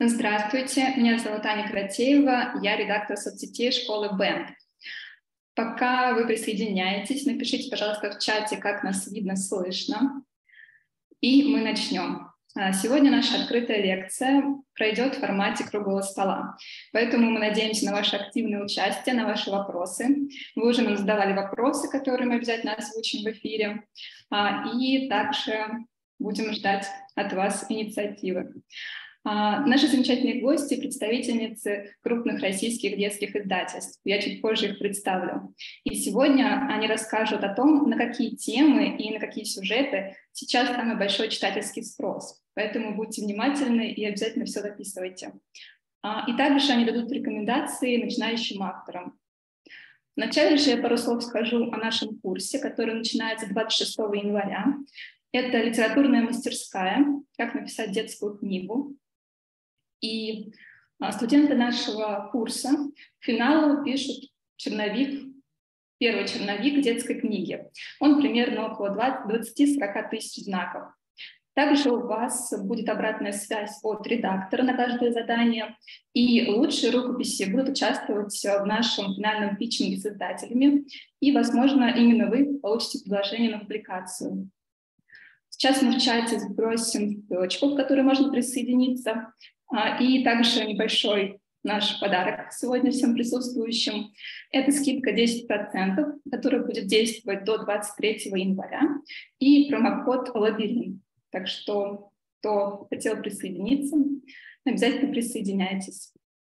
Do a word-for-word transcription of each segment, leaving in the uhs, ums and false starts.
Здравствуйте, меня зовут Аня Каратеева, я редактор соцсетей школы Band. Пока вы присоединяетесь, напишите, пожалуйста, в чате, как нас видно, слышно, и мы начнем. Сегодня наша открытая лекция пройдет в формате круглого стола, поэтому мы надеемся на ваше активное участие, на ваши вопросы. Вы уже нам задавали вопросы, которые мы обязательно озвучим в эфире, и также будем ждать от вас инициативы. Наши замечательные гости — представительницы крупных российских детских издательств. Я чуть позже их представлю. И сегодня они расскажут о том, на какие темы и на какие сюжеты сейчас самый большой читательский спрос. Поэтому будьте внимательны и обязательно все записывайте. И также они дадут рекомендации начинающим авторам. Вначале же я пару слов скажу о нашем курсе, который начинается двадцать шестого января. Это литературная мастерская «Как написать детскую книгу». И студенты нашего курса к финалу пишут черновик, первый черновик детской книги. Он примерно около двадцати-сорока тысяч знаков. Также у вас будет обратная связь от редактора на каждое задание, и лучшие рукописи будут участвовать в нашем финальном питчинге с издателями, и, возможно, именно вы получите предложение на публикацию. Сейчас мы в чате сбросим ссылочку, к которой можно присоединиться. И также небольшой наш подарок сегодня всем присутствующим. Это скидка десять процентов, которая будет действовать до двадцать третьего января, и промокод «Лабиринт». Так что, кто хотел присоединиться, обязательно присоисоединяйтесь.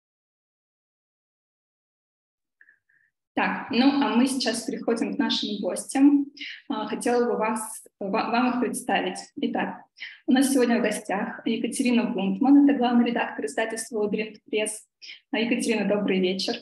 Так, ну а мы сейчас переходим к нашим гостям. Хотела бы вас, вам их представить. Итак, у нас сегодня в гостях Екатерина Бунтман, это главный редактор издательства «Лабиринт Пресс». Екатерина, добрый вечер.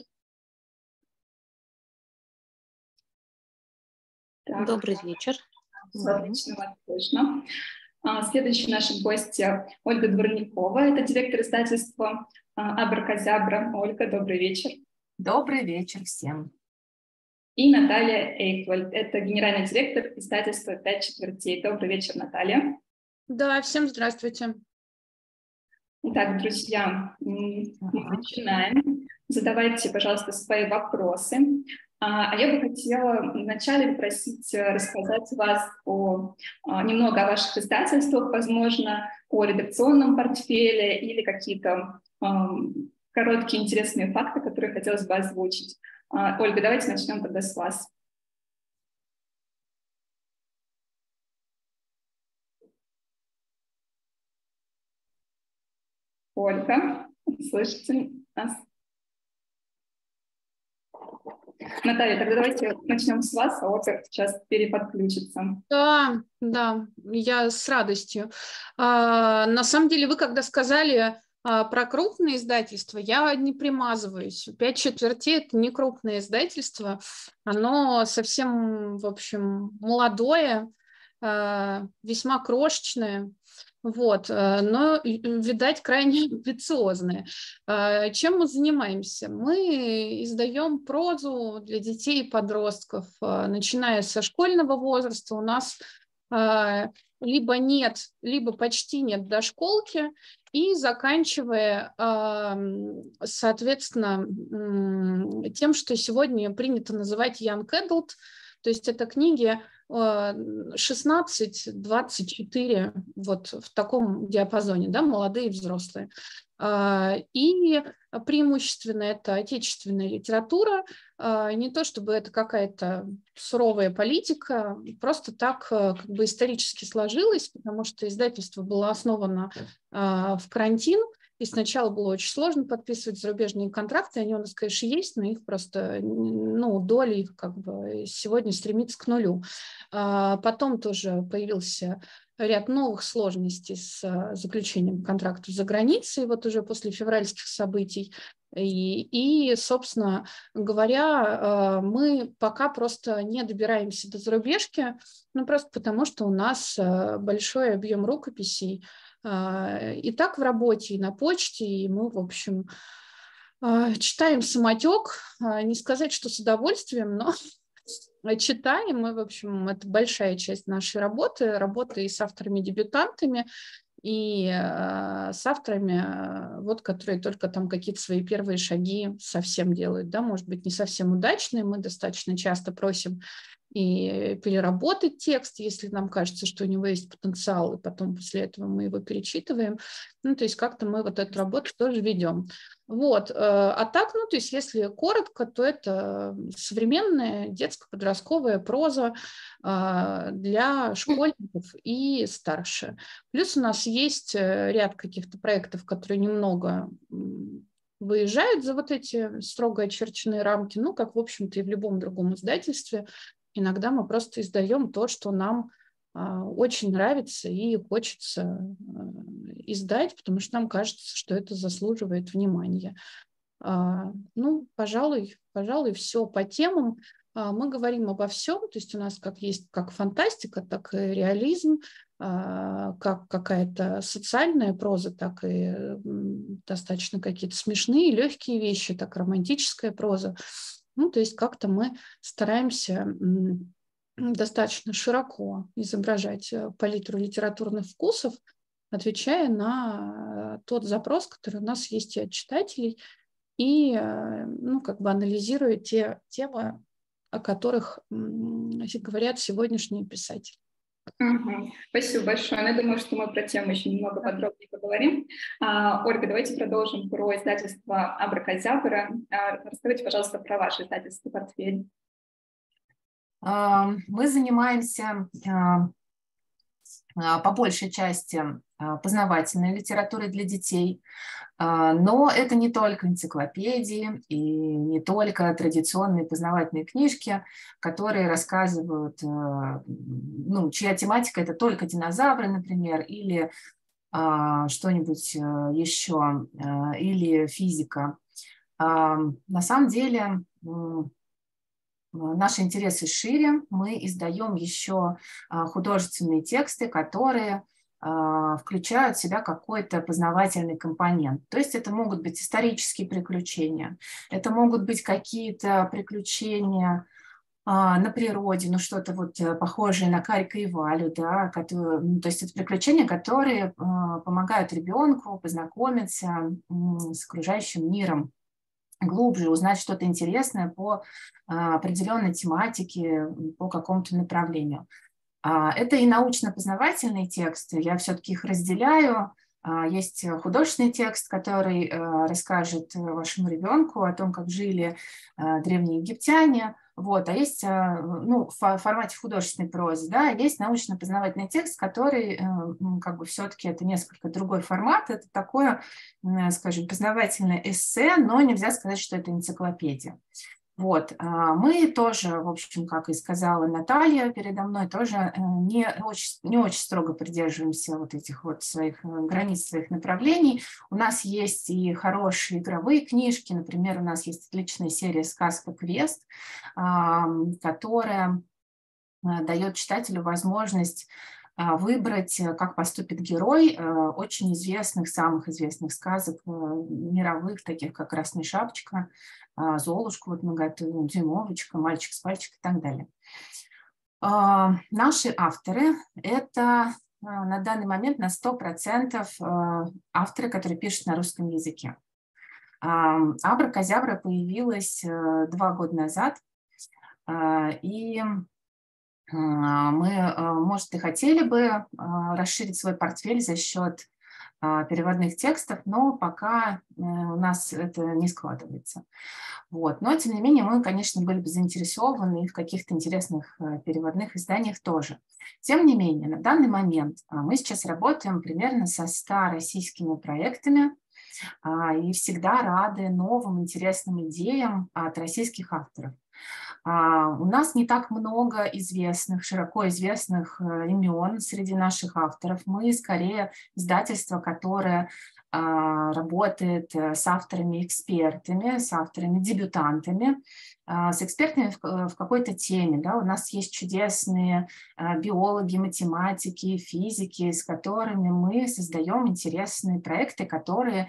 Так. Добрый вечер. Отлично, вас слышно. Следующие наши гости — Ольга Дворникова, это директор издательства «Абракадабра». Ольга, добрый вечер. Добрый вечер всем. И Наталья Эйхвальд, это генеральный директор издательства «Пять четвертей». Добрый вечер, Наталья. Да, всем здравствуйте. Итак, друзья, мы начинаем. Задавайте, пожалуйста, свои вопросы. А я бы хотела вначале попросить рассказать вас о, немного о ваших издательствах, возможно, о редакционном портфеле или какие-то um, короткие интересные факты, которые хотелось бы озвучить. Ольга, давайте начнем тогда с вас. Ольга, слышите нас? Наталья, тогда давайте начнем с вас, а Ольга сейчас переподключится. Да, да, я с радостью. А, на самом деле, вы когда сказали про крупные издательства, я не примазываюсь. «Пять четвертей» — это не крупное издательство, оно совсем, в общем, молодое, весьма крошечное, вот, но, видать, крайне амбициозное. Чем мы занимаемся? Мы издаем прозу для детей и подростков, начиная со школьного возраста. У нас либо нет, либо почти нет дошколки, и заканчивая, соответственно, тем, что сегодня принято называть young adult, то есть это книги шестнадцать-двадцать четыре, вот в таком диапазоне, да, молодые и взрослые. И преимущественно это отечественная литература, не то чтобы это какая-то суровая политика, просто так как бы исторически сложилось, потому что издательство было основано в карантин, и сначала было очень сложно подписывать зарубежные контракты, они у нас, конечно, есть, но их просто, ну, доля их как бы сегодня стремится к нулю. Потом тоже появился ряд новых сложностей с заключением контрактов за границей, вот уже после февральских событий. И, и, собственно говоря, мы пока просто не добираемся до зарубежки, ну, просто потому что у нас большой объем рукописей и так в работе, и на почте, и мы, в общем, читаем самотек, не сказать, что с удовольствием, но читаем. Мы, в общем, это большая часть нашей работы, работы и с авторами-дебютантами. и э, с авторами, э, вот, которые только там какие-то свои первые шаги совсем делают, да, может быть, не совсем удачные, мы достаточно часто просим и переработать текст, если нам кажется, что у него есть потенциал, и потом после этого мы его перечитываем. Ну, то есть как-то мы вот эту работу тоже ведем. Вот. А так, ну, то есть если коротко, то это современная детско-подростковая проза для школьников и старше. Плюс у нас есть ряд каких-то проектов, которые немного выезжают за вот эти строго очерченные рамки, ну, как, в общем-то, и в любом другом издательстве. Иногда мы просто издаем то, что нам а, очень нравится и хочется а, издать, потому что нам кажется, что это заслуживает внимания. А, ну, пожалуй, пожалуй, все по темам. А, мы говорим обо всем, то есть у нас как есть как фантастика, так и реализм, а, как какая-то социальная проза, так и м, достаточно какие-то смешные, легкие вещи, так и романтическая проза. Ну, то есть как-то мы стараемся достаточно широко изображать палитру литературных вкусов, отвечая на тот запрос, который у нас есть и от читателей, и, ну, как бы анализируя те темы, о которых говорят сегодняшние писатели. Угу. Спасибо большое. Я думаю, что мы про тему еще немного подробнее поговорим. А, Ольга, давайте продолжим про издательство «Абракадабра». А, расскажите, пожалуйста, про ваше издательство «Портфель». Мы занимаемся по большей части познавательной литературой для детей, но это не только энциклопедии и не только традиционные познавательные книжки, которые рассказывают, ну, чья тематика – это только динозавры, например, или что-нибудь еще, или физика. На самом деле наши интересы шире, мы издаем еще художественные тексты, которые включают в себя какой-то познавательный компонент. То есть это могут быть исторические приключения, это могут быть какие-то приключения на природе, ну что-то вот похожее на Карика и Валю, да, которые, ну, то есть это приключения, которые помогают ребенку познакомиться с окружающим миром глубже, узнать что-то интересное по определенной тематике, по какому-то направлению. Это и научно-познавательные тексты, я все-таки их разделяю. Есть художественный текст, который расскажет вашему ребенку о том, как жили древние египтяне, вот, а есть, ну, в формате художественной прозы, да, есть научно-познавательный текст, который, как бы, все-таки это несколько другой формат, это такое, скажем, познавательное эссе, но нельзя сказать, что это энциклопедия. Вот, мы тоже, в общем, как и сказала Наталья передо мной, тоже не очень, не очень строго придерживаемся вот этих вот своих границ, своих направлений. У нас есть и хорошие игровые книжки, например, у нас есть отличная серия «Сказка Квест», которая дает читателю возможность выбрать, как поступит герой очень известных, самых известных сказок мировых, таких как «Красная шапочка», «Золушку», вот мы готовим, «Дюймовочка», «Мальчик с пальчик» и так далее. Наши авторы – это на данный момент на сто процентов авторы, которые пишут на русском языке. «Абракадабра» появилась два года назад, и мы, может, и хотели бы расширить свой портфель за счет переводных текстов, но пока у нас это не складывается. Вот. Но, тем не менее, мы, конечно, были бы заинтересованы в каких-то интересных переводных изданиях тоже. Тем не менее, на данный момент мы сейчас работаем примерно со ста российскими проектами и всегда рады новым интересным идеям от российских авторов. У нас не так много известных, широко известных имен среди наших авторов. Мы скорее издательство, которое работает с авторами-экспертами, с авторами-дебютантами, с экспертами в какой-то теме. Да? У нас есть чудесные биологи, математики, физики, с которыми мы создаем интересные проекты, которые,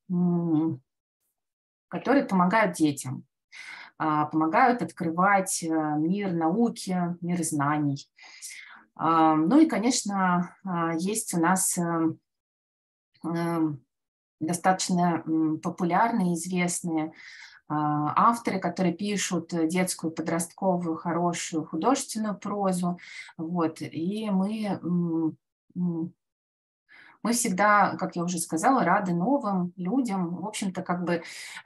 которые помогают детям, помогают открывать мир науки, мир знаний. Ну и, конечно, есть у нас достаточно популярные, известные авторы, которые пишут детскую, подростковую, хорошую художественную прозу. Вот. И мы, мы всегда, как я уже сказала, рады новым людям. В общем-то, как бы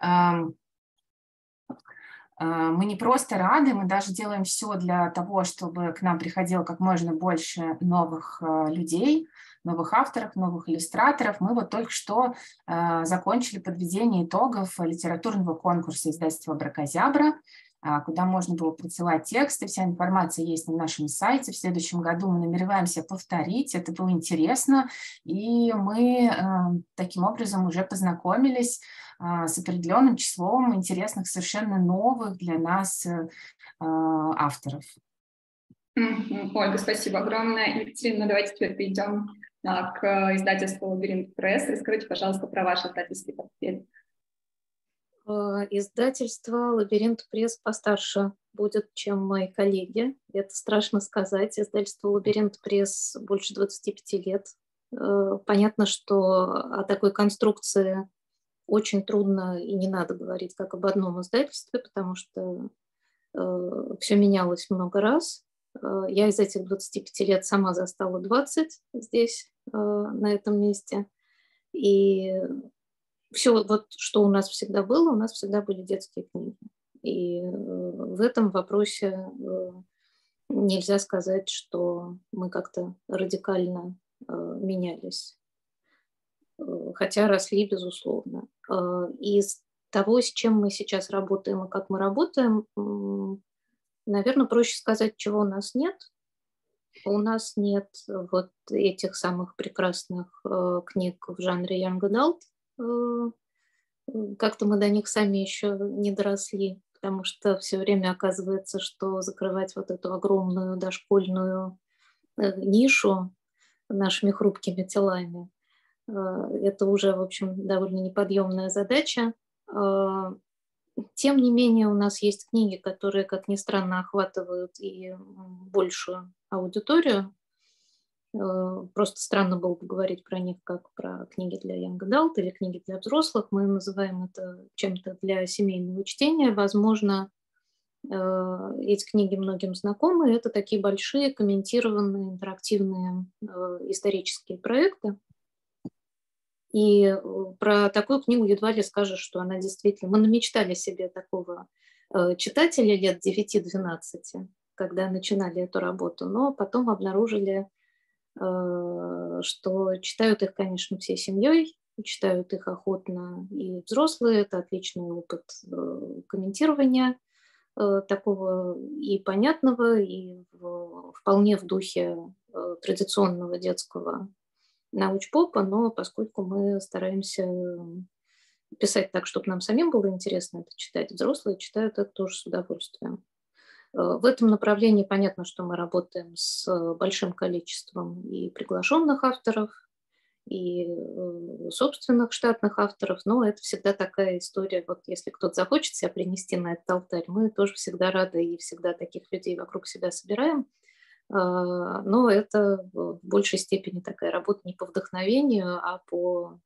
мы не просто рады, мы даже делаем все для того, чтобы к нам приходило как можно больше новых людей, новых авторов, новых иллюстраторов. Мы вот только что э, закончили подведение итогов литературного конкурса издательства «Абракозябра», э, куда можно было присылать тексты. Вся информация есть на нашем сайте. В следующем году мы намереваемся повторить. Это было интересно. И мы э, таким образом уже познакомились э, с определенным числом интересных, совершенно новых для нас э, авторов. Ольга, спасибо огромное. Екатерина, давайте теперь перейдем к издательству «Лабиринт Пресс». Расскажите, пожалуйста, про ваш издательский портфель. Издательство «Лабиринт Пресс» постарше будет, чем мои коллеги. Это страшно сказать. Издательство «Лабиринт Пресс» больше двадцати пяти лет. Понятно, что о такой конструкции очень трудно и не надо говорить как об одном издательстве, потому что все менялось много раз. Я из этих двадцати пяти лет сама застала двадцать здесь, на этом месте. И все, вот, что у нас всегда было, у нас всегда были детские книги. И в этом вопросе нельзя сказать, что мы как-то радикально менялись. Хотя росли, безусловно. Из того, с чем мы сейчас работаем и как мы работаем, наверное, проще сказать, чего у нас нет. У нас нет вот этих самых прекрасных э, книг в жанре Young Adult. Э, как-то мы до них сами еще не доросли, потому что все время оказывается, что закрывать вот эту огромную дошкольную э, нишу нашими хрупкими телами, э, это уже, в общем, довольно неподъемная задача. Э, Тем не менее, у нас есть книги, которые, как ни странно, охватывают и большую аудиторию. Просто странно было бы говорить про них как про книги для Young Adult или книги для взрослых. Мы называем это чем-то для семейного чтения. Возможно, эти книги многим знакомы. Это такие большие, комментированные, интерактивные исторические проекты. И про такую книгу едва ли скажешь, что она действительно... Мы намечтали себе такого э, читателя лет девяти-двенадцати, когда начинали эту работу, но потом обнаружили, э, что читают их, конечно, всей семьей, читают их охотно и взрослые. Это отличный опыт э, комментирования э, такого и понятного, и в, вполне в духе э, традиционного детского научпопа, но поскольку мы стараемся писать так, чтобы нам самим было интересно это читать, взрослые читают это тоже с удовольствием. В этом направлении понятно, что мы работаем с большим количеством и приглашенных авторов, и собственных штатных авторов, но это всегда такая история, вот если кто-то захочет себя принести на этот алтарь, мы тоже всегда рады и всегда таких людей вокруг себя собираем. Но это в большей степени такая работа не по вдохновению, а по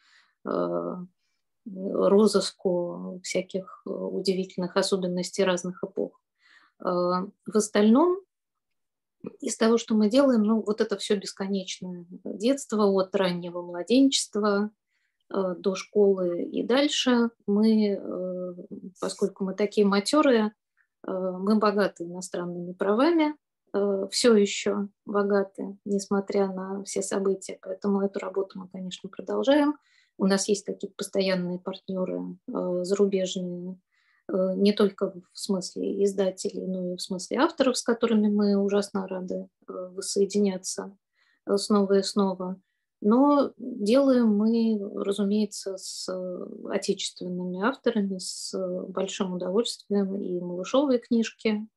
розыску всяких удивительных особенностей разных эпох. В остальном, из того, что мы делаем, ну вот это все бесконечное детство, от раннего младенчества до школы и дальше. Мы, поскольку мы такие матерые, мы богаты иностранными правами, все еще богаты, несмотря на все события. Поэтому эту работу мы, конечно, продолжаем. У нас есть какие-то постоянные партнеры зарубежные, не только в смысле издателей, но и в смысле авторов, с которыми мы ужасно рады воссоединяться снова и снова. Но делаем мы, разумеется, с отечественными авторами с большим удовольствием и малышовые книжки,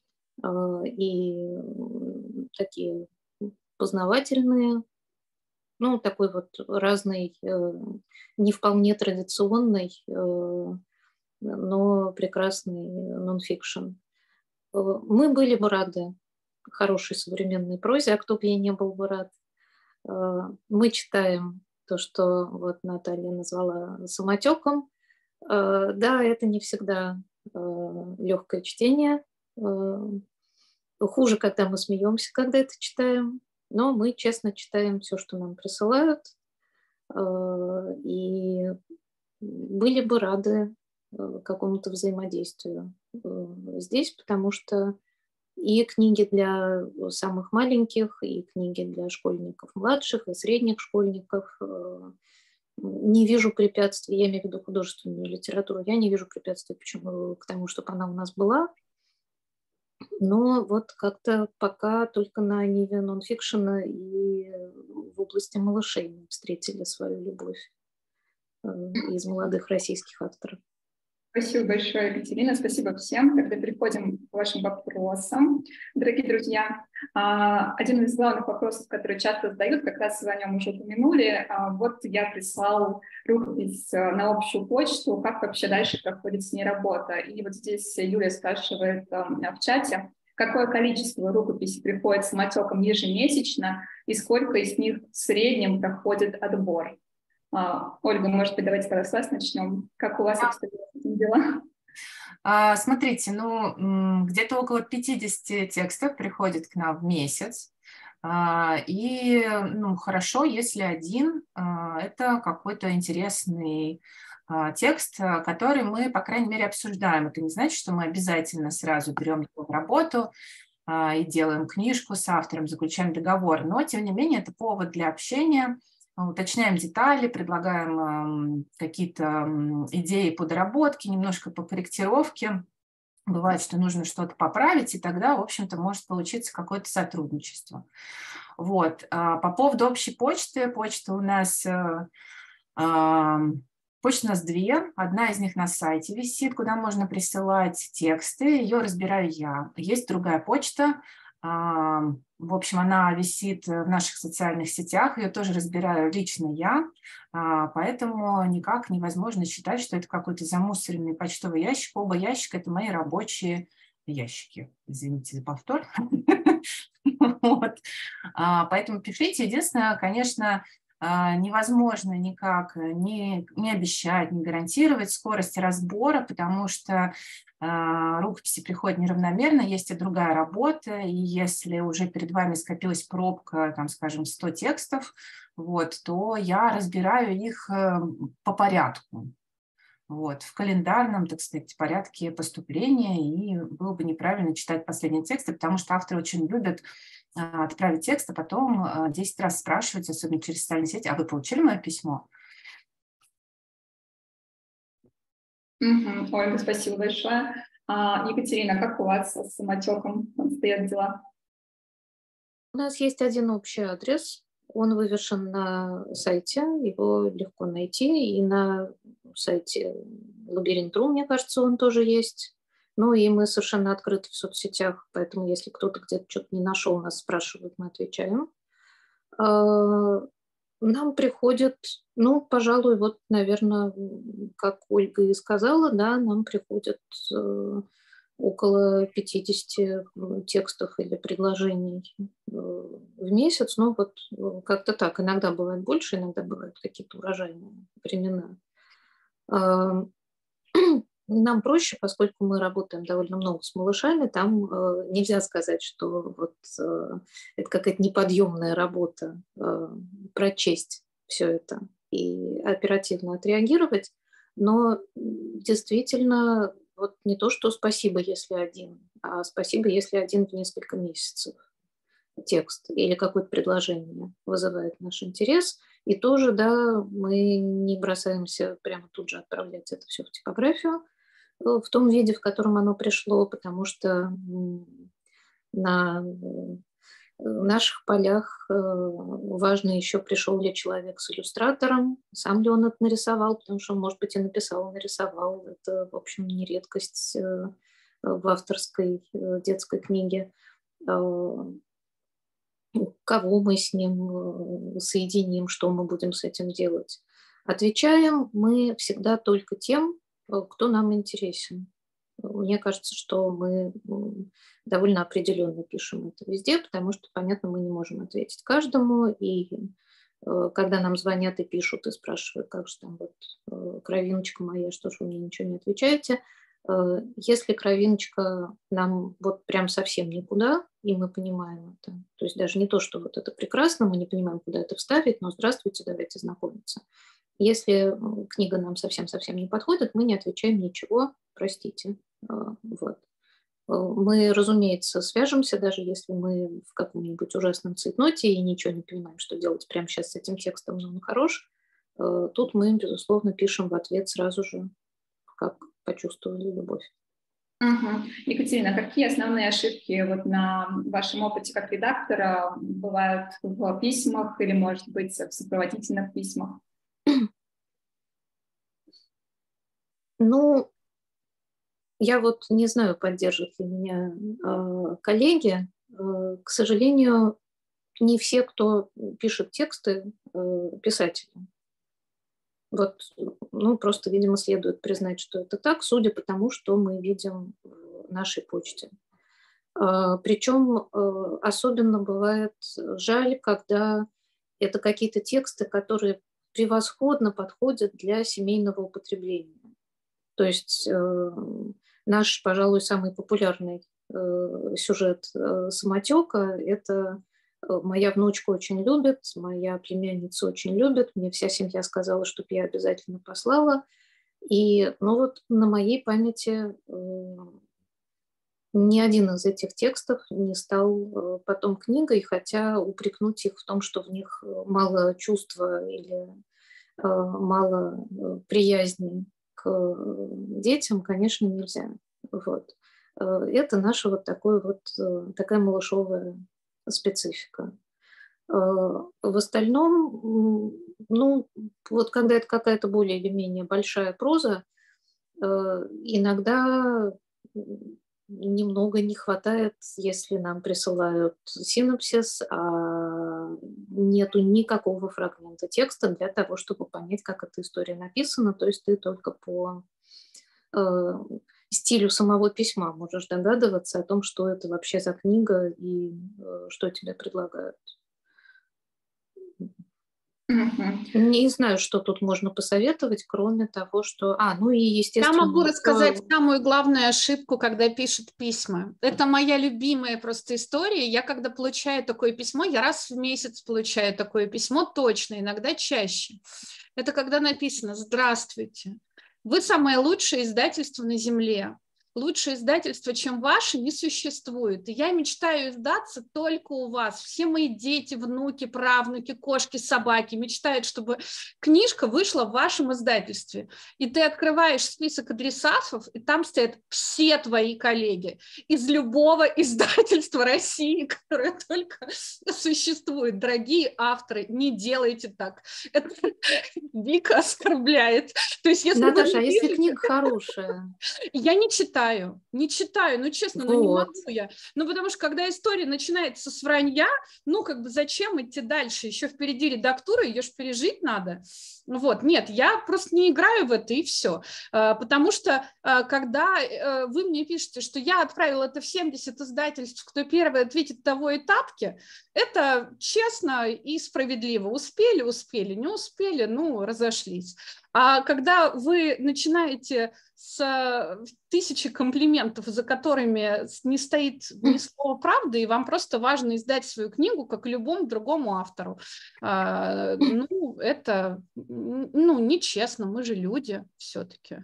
и такие познавательные, ну, такой вот разный, не вполне традиционный, но прекрасный нонфикшн. Мы были бы рады хорошей современной прозе, а кто бы ей не был бы рад. Мы читаем то, что вот Наталья назвала самотеком. Да, это не всегда легкое чтение. Хуже, когда мы смеемся, когда это читаем, но мы честно читаем все, что нам присылают, и были бы рады какому-то взаимодействию здесь, потому что и книги для самых маленьких, и книги для школьников младших, и средних школьников. Не вижу препятствий, я имею в виду художественную литературу, я не вижу препятствий почему, к тому, чтобы она у нас была. Но вот как-то пока только на ниве нонфикшена и в области малышей мы встретили свою любовь из молодых российских авторов. Спасибо большое, Екатерина. Спасибо всем. Тогда переходим к вашим вопросам. Дорогие друзья, один из главных вопросов, которые часто задают, как раз вы о нем уже упомянули. Вот я прислал рукопись на общую почту, как вообще дальше проходит с ней работа. И вот здесь Юлия спрашивает в чате, какое количество рукописей приходит самотеком ежемесячно и сколько из них в среднем проходит отбор. А, Ольга, может быть, давайте тогда с вас начнем. Как у вас обстоят дела? А, смотрите, ну, где-то около пятидесяти текстов приходит к нам в месяц. А, и ну, хорошо, если один а, это какой-то интересный а, текст, который мы, по крайней мере, обсуждаем. Это не значит, что мы обязательно сразу берем его в работу а, и делаем книжку с автором, заключаем договор. Но, тем не менее, это повод для общения. Уточняем детали, предлагаем какие-то идеи по доработке, немножко по корректировке. Бывает, что нужно что-то поправить, и тогда, в общем-то, может получиться какое-то сотрудничество. Вот. По поводу общей почты. Почта у нас, почта у нас две. Одна из них на сайте висит, куда можно присылать тексты. Ее разбираю я. Есть другая почта. В общем, она висит в наших социальных сетях, ее тоже разбираю лично я, поэтому никак невозможно считать, что это какой-то замусоренный почтовый ящик. Оба ящика – это мои рабочие ящики. Извините за повтор. Поэтому пишите. Единственное, конечно, невозможно никак не, не обещать, не гарантировать скорость разбора, потому что рукописи приходят неравномерно, есть и другая работа, и если уже перед вами скопилась пробка, там, скажем, сто текстов, вот, то я разбираю их по порядку, вот, в календарном, так сказать, порядке поступления, и было бы неправильно читать последние тексты, потому что авторы очень любят отправить текст, а потом десять раз спрашивать, особенно через социальные сети, а вы получили мое письмо? Угу. Ольга, спасибо большое. А, Екатерина, как у вас с самотеком стоят дела? У нас есть один общий адрес, он вывешен на сайте, его легко найти, и на сайте Лабиринт точка ру, мне кажется, он тоже есть. Ну и мы совершенно открыты в соцсетях, поэтому если кто-то где-то что-то не нашел, нас спрашивают, мы отвечаем. Нам приходит, ну, пожалуй, вот, наверное, как Ольга и сказала, да, нам приходит э, около пятидесяти текстов или предложений э, в месяц. Ну, вот э, как-то так. Иногда бывает больше, иногда бывают какие-то урожайные времена. Э, нам проще, поскольку мы работаем довольно много с малышами, там э, нельзя сказать, что вот, э, это какая-то неподъемная работа, э, прочесть все это и оперативно отреагировать, но действительно вот не то, что спасибо, если один, а спасибо, если один в несколько месяцев текст или какое-то предложение вызывает наш интерес. И тоже, да, мы не бросаемся прямо тут же отправлять это все в типографию в том виде, в котором оно пришло, потому что на наших полях важно еще, пришел ли человек с иллюстратором, сам ли он это нарисовал, потому что, может быть, и написал, и нарисовал. Это, в общем, не редкость в авторской детской книге. Кого мы с ним соединим, что мы будем с этим делать. Отвечаем мы всегда только тем, кто нам интересен. Мне кажется, что мы довольно определенно пишем это везде, потому что, понятно, мы не можем ответить каждому, и когда нам звонят и пишут, и спрашивают, как же там вот кровиночка моя, что же вы мне ничего не отвечаете. Если кровиночка нам вот прям совсем никуда, и мы понимаем это, то есть даже не то, что вот это прекрасно, мы не понимаем, куда это вставить, но здравствуйте, давайте знакомиться. Если книга нам совсем-совсем не подходит, мы не отвечаем ничего, простите. Вот. Мы, разумеется, свяжемся, даже если мы в каком-нибудь ужасном цейтноте и ничего не понимаем, что делать прямо сейчас с этим текстом, но он хорош. Тут мы, безусловно, пишем в ответ сразу же, как почувствовали любовь. Угу. Екатерина, какие основные ошибки вот на вашем опыте как редактора бывают в письмах или, может быть, в сопроводительных письмах? Ну, я вот не знаю, поддержат ли меня э, коллеги. Э, к сожалению, не все, кто пишет тексты, э, писатели. Вот, ну, просто, видимо, следует признать, что это так, судя по тому, что мы видим в нашей почте. Э, причем э, особенно бывает жаль, когда это какие-то тексты, которые превосходно подходят для семейного употребления. То есть э, наш, пожалуй, самый популярный э, сюжет э, «Самотека» – это «Моя внучка очень любит», «Моя племянница очень любит», «Мне вся семья сказала, чтобы я обязательно послала». И ну вот на моей памяти э, ни один из этих текстов не стал э, потом книгой, хотя упрекнуть их в том, что в них мало чувства или э, мало э, приязни к детям, конечно, нельзя. Вот. Это наша вот, такой вот такая малышовая специфика. В остальном, ну, вот когда это какая-то более или менее большая проза, иногда немного не хватает, если нам присылают синопсис, а нету никакого фрагмента текста для того, чтобы понять, как эта история написана. То есть ты только по э, стилю самого письма можешь догадываться о том, что это вообще за книга и э, что тебе предлагают. Mm-hmm. Не знаю, что тут можно посоветовать, кроме того, что... А, ну и естественно... Я могу рассказать что... самую главную ошибку, когда пишут письма. Это моя любимая просто история. Я когда получаю такое письмо, я раз в месяц получаю такое письмо, точно, иногда чаще. Это когда написано «Здравствуйте, вы самое лучшее издательство на земле». Лучшее издательство, чем ваше, не существует. И я мечтаю издаться только у вас. Все мои дети, внуки, правнуки, кошки, собаки мечтают, чтобы книжка вышла в вашем издательстве. И ты открываешь список адресатов, и там стоят все твои коллеги из любого издательства России, которое только существует. Дорогие авторы, не делайте так. Это дико оскорбляет. То есть, если Наташа, а если книга хорошая? Я не читаю. Не читаю, ну честно, вот. ну не могу я. Ну потому что когда история начинается с вранья, ну как бы зачем идти дальше? Еще впереди редактура, ее же пережить надо. Вот, нет, я просто не играю в это и все. Потому что когда вы мне пишете, что я отправила это в семьдесят издательств, кто первый ответит того и тапки, это честно и справедливо. Успели, успели, не успели, ну разошлись. А когда вы начинаете с тысячи комплиментов, за которыми не стоит ни слова правды, и вам просто важно издать свою книгу, как и любому другому автору, ну, это, ну, нечестно, мы же люди все-таки.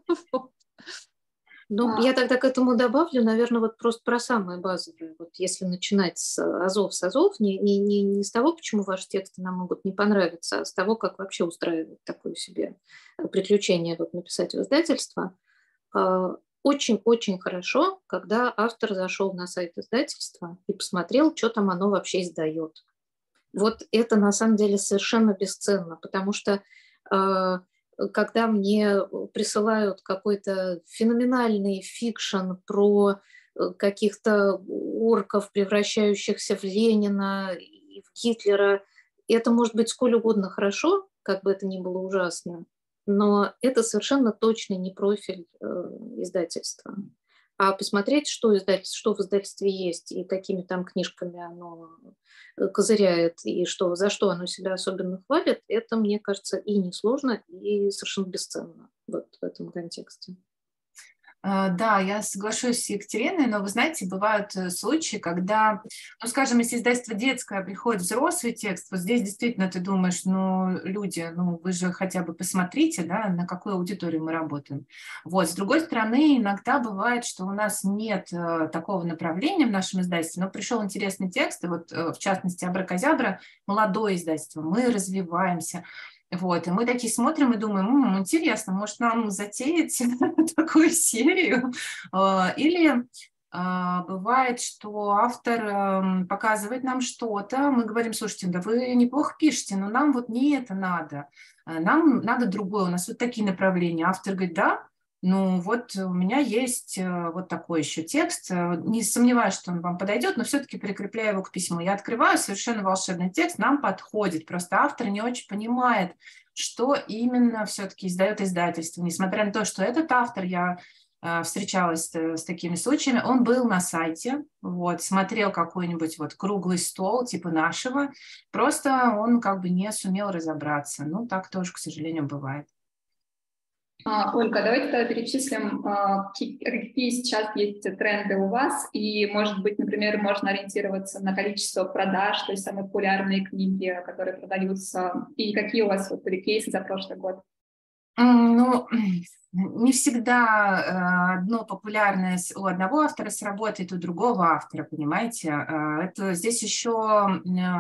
Ну, я тогда к этому добавлю, наверное, вот просто про самое базовое. Вот если начинать с азов, с азов, не, не, не, не с того, почему ваши тексты нам могут не понравиться, а с того, как вообще устраивать такое себе приключение вот написать в издательство. Очень-очень хорошо, когда автор зашел на сайт издательства и посмотрел, что там оно вообще издает. Вот это на самом деле совершенно бесценно, потому что когда мне присылают какой-то феноменальный фикшн про каких-то орков, превращающихся в Ленина и в Гитлера, это может быть сколь угодно хорошо, как бы это ни было ужасно, но это совершенно точно не профиль э, издательства. А посмотреть, что, издательство, что в издательстве есть, и какими там книжками оно козыряет, и что, за что оно себя особенно хвалит, это, мне кажется, и несложно, и совершенно бесценно вот в этом контексте. Да, я соглашусь с Екатериной, но вы знаете, бывают случаи, когда, ну, скажем, если издательство детское приходит взрослый текст, вот здесь действительно ты думаешь, ну, люди, ну, вы же хотя бы посмотрите, да, на какую аудиторию мы работаем. Вот, с другой стороны, иногда бывает, что у нас нет такого направления в нашем издательстве, но пришел интересный текст, и вот, в частности, «Абракадабра», молодое издательство, мы развиваемся. Вот, и мы такие смотрим и думаем, м-м, интересно, может, нам затеять такую серию? Или бывает, что автор показывает нам что-то, мы говорим, слушайте, да вы неплохо пишете, но нам вот не это надо, нам надо другое, у нас вот такие направления. Автор говорит, да, ну вот у меня есть вот такой еще текст, не сомневаюсь, что он вам подойдет, но все-таки прикрепляю его к письму. Я открываю, совершенно волшебный текст, нам подходит, просто автор не очень понимает, что именно все-таки издает издательство. Несмотря на то, что этот автор, я встречалась с такими случаями, он был на сайте, вот, смотрел какой-нибудь вот круглый стол типа нашего, просто он как бы не сумел разобраться. Ну, так тоже, к сожалению, бывает. А, Ольга, давайте тогда перечислим, какие сейчас есть тренды у вас, и, может быть, например, можно ориентироваться на количество продаж, то есть самые популярные книги, которые продаются, и какие у вас вот были кейсы за прошлый год? Ну, не всегда одно популярное у одного автора сработает, у другого автора, понимаете? Это здесь еще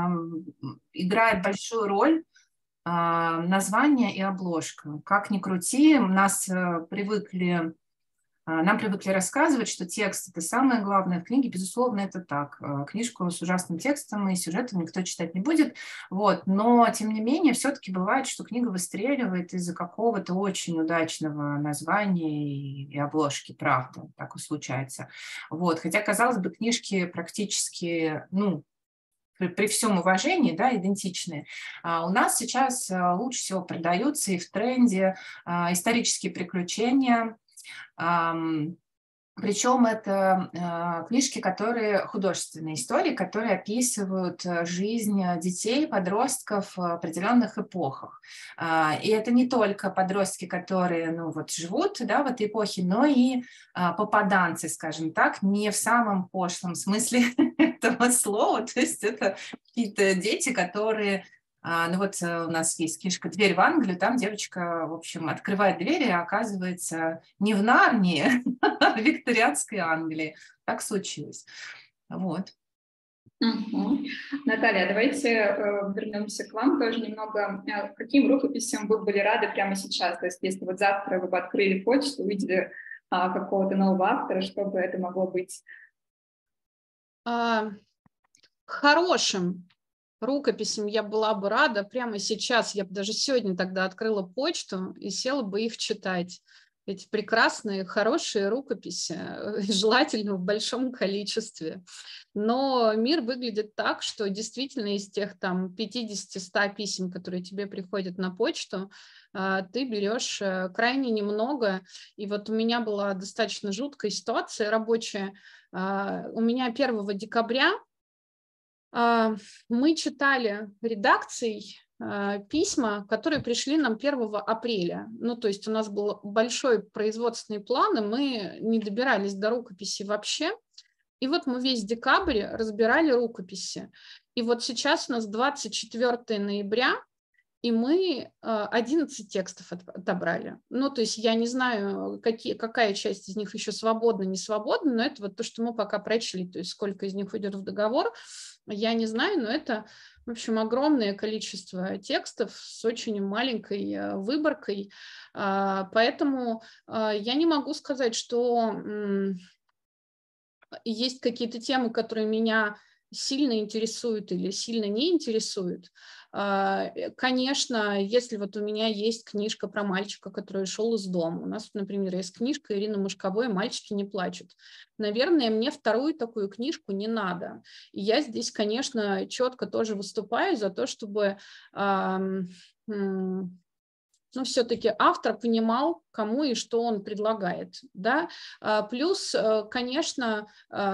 играет большую роль название и обложка. Как ни крути, нас привыкли, нам привыкли рассказывать, что текст – это самое главное в книге. Безусловно, это так. Книжку с ужасным текстом и сюжетом никто читать не будет. Вот. Но, тем не менее, все-таки бывает, что книга выстреливает из-за какого-то очень удачного названия и, и обложки. Правда, так и случается. Вот. Хотя, казалось бы, книжки практически, ну, При, при всем уважении, да, идентичные. А у нас сейчас лучше всего продаются и в тренде а, исторические приключения. А, причем это а, книжки, которые художественные истории, которые описывают жизнь детей, подростков в определенных эпохах. А, и это не только подростки, которые, ну, вот, живут, да, в этой эпохе, но и а, попаданцы, скажем так, не в самом пошлом смысле этого слова, то есть это какие-то дети, которые, ну вот у нас есть книжка «Дверь в Англию», там девочка, в общем, открывает дверь и оказывается не в Нарнии, а в викторианской Англии. Так случилось. Вот. Угу. Наталья, давайте э, вернемся к вам тоже немного. Каким рукописям вы были рады прямо сейчас? То есть если вот завтра вы бы открыли почту, увидели а, какого-то нового автора, что бы это могло быть? А, хорошим рукописям я была бы рада. Прямо сейчас я бы даже сегодня тогда открыла почту и села бы их читать. Эти прекрасные, хорошие рукописи, желательно в большом количестве. Но мир выглядит так, что действительно из тех там пятьдесят-сто писем, которые тебе приходят на почту, ты берешь крайне немного. И вот у меня была достаточно жуткая ситуация рабочая. У меня первого декабря мы читали редакцией письма, которые пришли нам первого апреля. Ну, то есть у нас был большой производственный план, и мы не добирались до рукописи вообще. И вот мы весь декабрь разбирали рукописи. И вот сейчас у нас двадцать четвёртого ноября, и мы одиннадцать текстов отобрали. Ну, то есть я не знаю, какие, какая часть из них еще свободна, не свободна, но это вот то, что мы пока прочли, то есть сколько из них уйдет в договор, я не знаю, но это, в общем, огромное количество текстов с очень маленькой выборкой. Поэтому я не могу сказать, что есть какие-то темы, которые меня сильно интересуют или сильно не интересуют. Конечно, если вот у меня есть книжка про мальчика, который ушел из дома, у нас, например, есть книжка Ирины Мошковой «Мальчики не плачут». Наверное, мне вторую такую книжку не надо. И я здесь, конечно, четко тоже выступаю за то, чтобы ну, все-таки автор понимал, кому и что он предлагает, да. Плюс, конечно,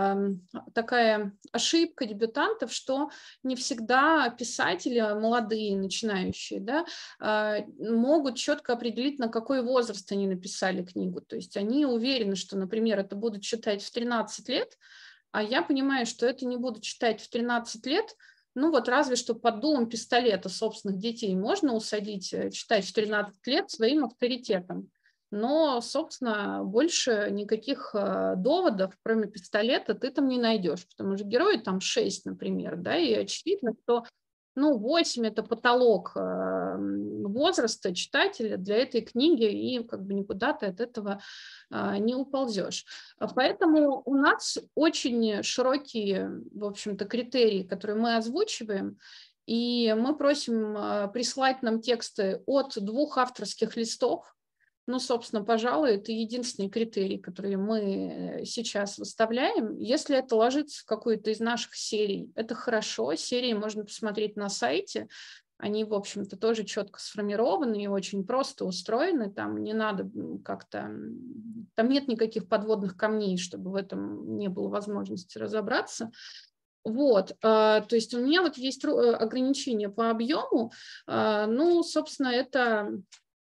такая ошибка дебютантов, что не всегда писатели, молодые, начинающие, да, могут четко определить, на какой возраст они написали книгу. То есть они уверены, что, например, это будут читать в тринадцать лет, а я понимаю, что это не буду читать в тринадцать лет, ну вот разве что под дулом пистолета собственных детей можно усадить читать в тринадцать лет своим авторитетом. Но, собственно, больше никаких доводов, кроме пистолета, ты там не найдешь, потому что герои там шесть, например, да, и очевидно, что ну, восемь – это потолок возраста читателя для этой книги, и как бы никуда ты от этого не уползешь. Поэтому у нас очень широкие, в общем-то, критерии, которые мы озвучиваем, и мы просим прислать нам тексты от двух авторских листов. Ну, собственно, пожалуй, это единственный критерий, который мы сейчас выставляем. Если это ложится в какую-то из наших серий, это хорошо. Серии можно посмотреть на сайте. Они, в общем-то, тоже четко сформированы и очень просто устроены. Там не надо как-то... Там нет никаких подводных камней, чтобы в этом не было возможности разобраться. Вот, то есть у меня вот есть ограничения по объему. Ну, собственно, это...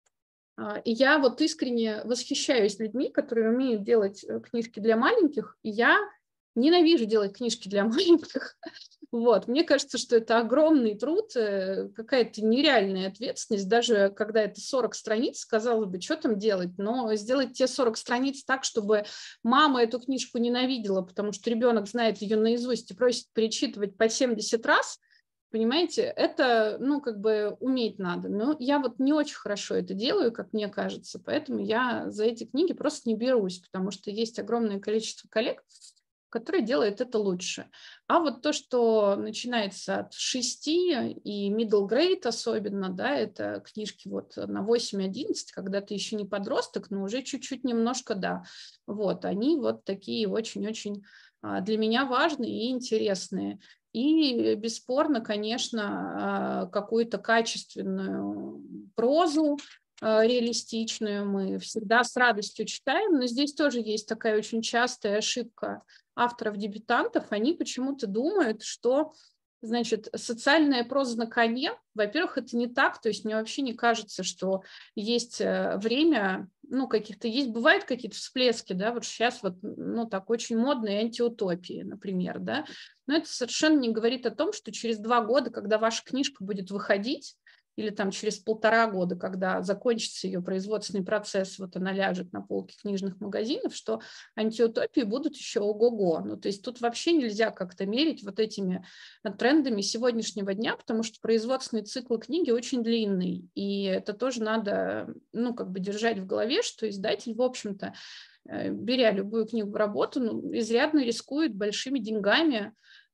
И я вот искренне восхищаюсь людьми, которые умеют делать книжки для маленьких, и я ненавижу делать книжки для маленьких. Вот. Мне кажется, что это огромный труд, какая-то нереальная ответственность, даже когда это сорок страниц, казалось бы, что там делать, но сделать те сорок страниц так, чтобы мама эту книжку ненавидела, потому что ребенок знает ее наизусть и просит перечитывать по семьдесят раз, понимаете, это, ну, как бы уметь надо. Но я вот не очень хорошо это делаю, как мне кажется, поэтому я за эти книги просто не берусь, потому что есть огромное количество коллег, которые делают это лучше. А вот то, что начинается от шести и middle grade особенно, да, это книжки вот на восемь-одиннадцать, когда ты еще не подросток, но уже чуть-чуть немножко, да. Вот, они вот такие очень-очень для меня важные и интересные. И бесспорно, конечно, какую-то качественную прозу реалистичную мы всегда с радостью читаем, но здесь тоже есть такая очень частая ошибка авторов-дебютантов. Они почему-то думают, что, значит, социальная проза на коне, во-первых, это не так, то есть мне вообще не кажется, что есть время, ну, каких-то есть, бывают какие-то всплески, да, вот сейчас вот, ну, так очень модные антиутопии, например, да, но это совершенно не говорит о том, что через два года, когда ваша книжка будет выходить, или там через полтора года, когда закончится ее производственный процесс, вот она ляжет на полки книжных магазинов, что антиутопии будут еще ого-го. Ну, то есть тут вообще нельзя как-то мерить вот этими трендами сегодняшнего дня, потому что производственный цикл книги очень длинный, и это тоже надо, ну, как бы держать в голове, что издатель, в общем-то, беря любую книгу в работу, ну, изрядно рискует большими деньгами,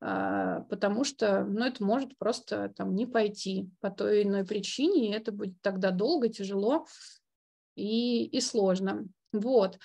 потому что, ну, это может просто там не пойти по той или иной причине, и это будет тогда долго, тяжело и, и сложно. Вот.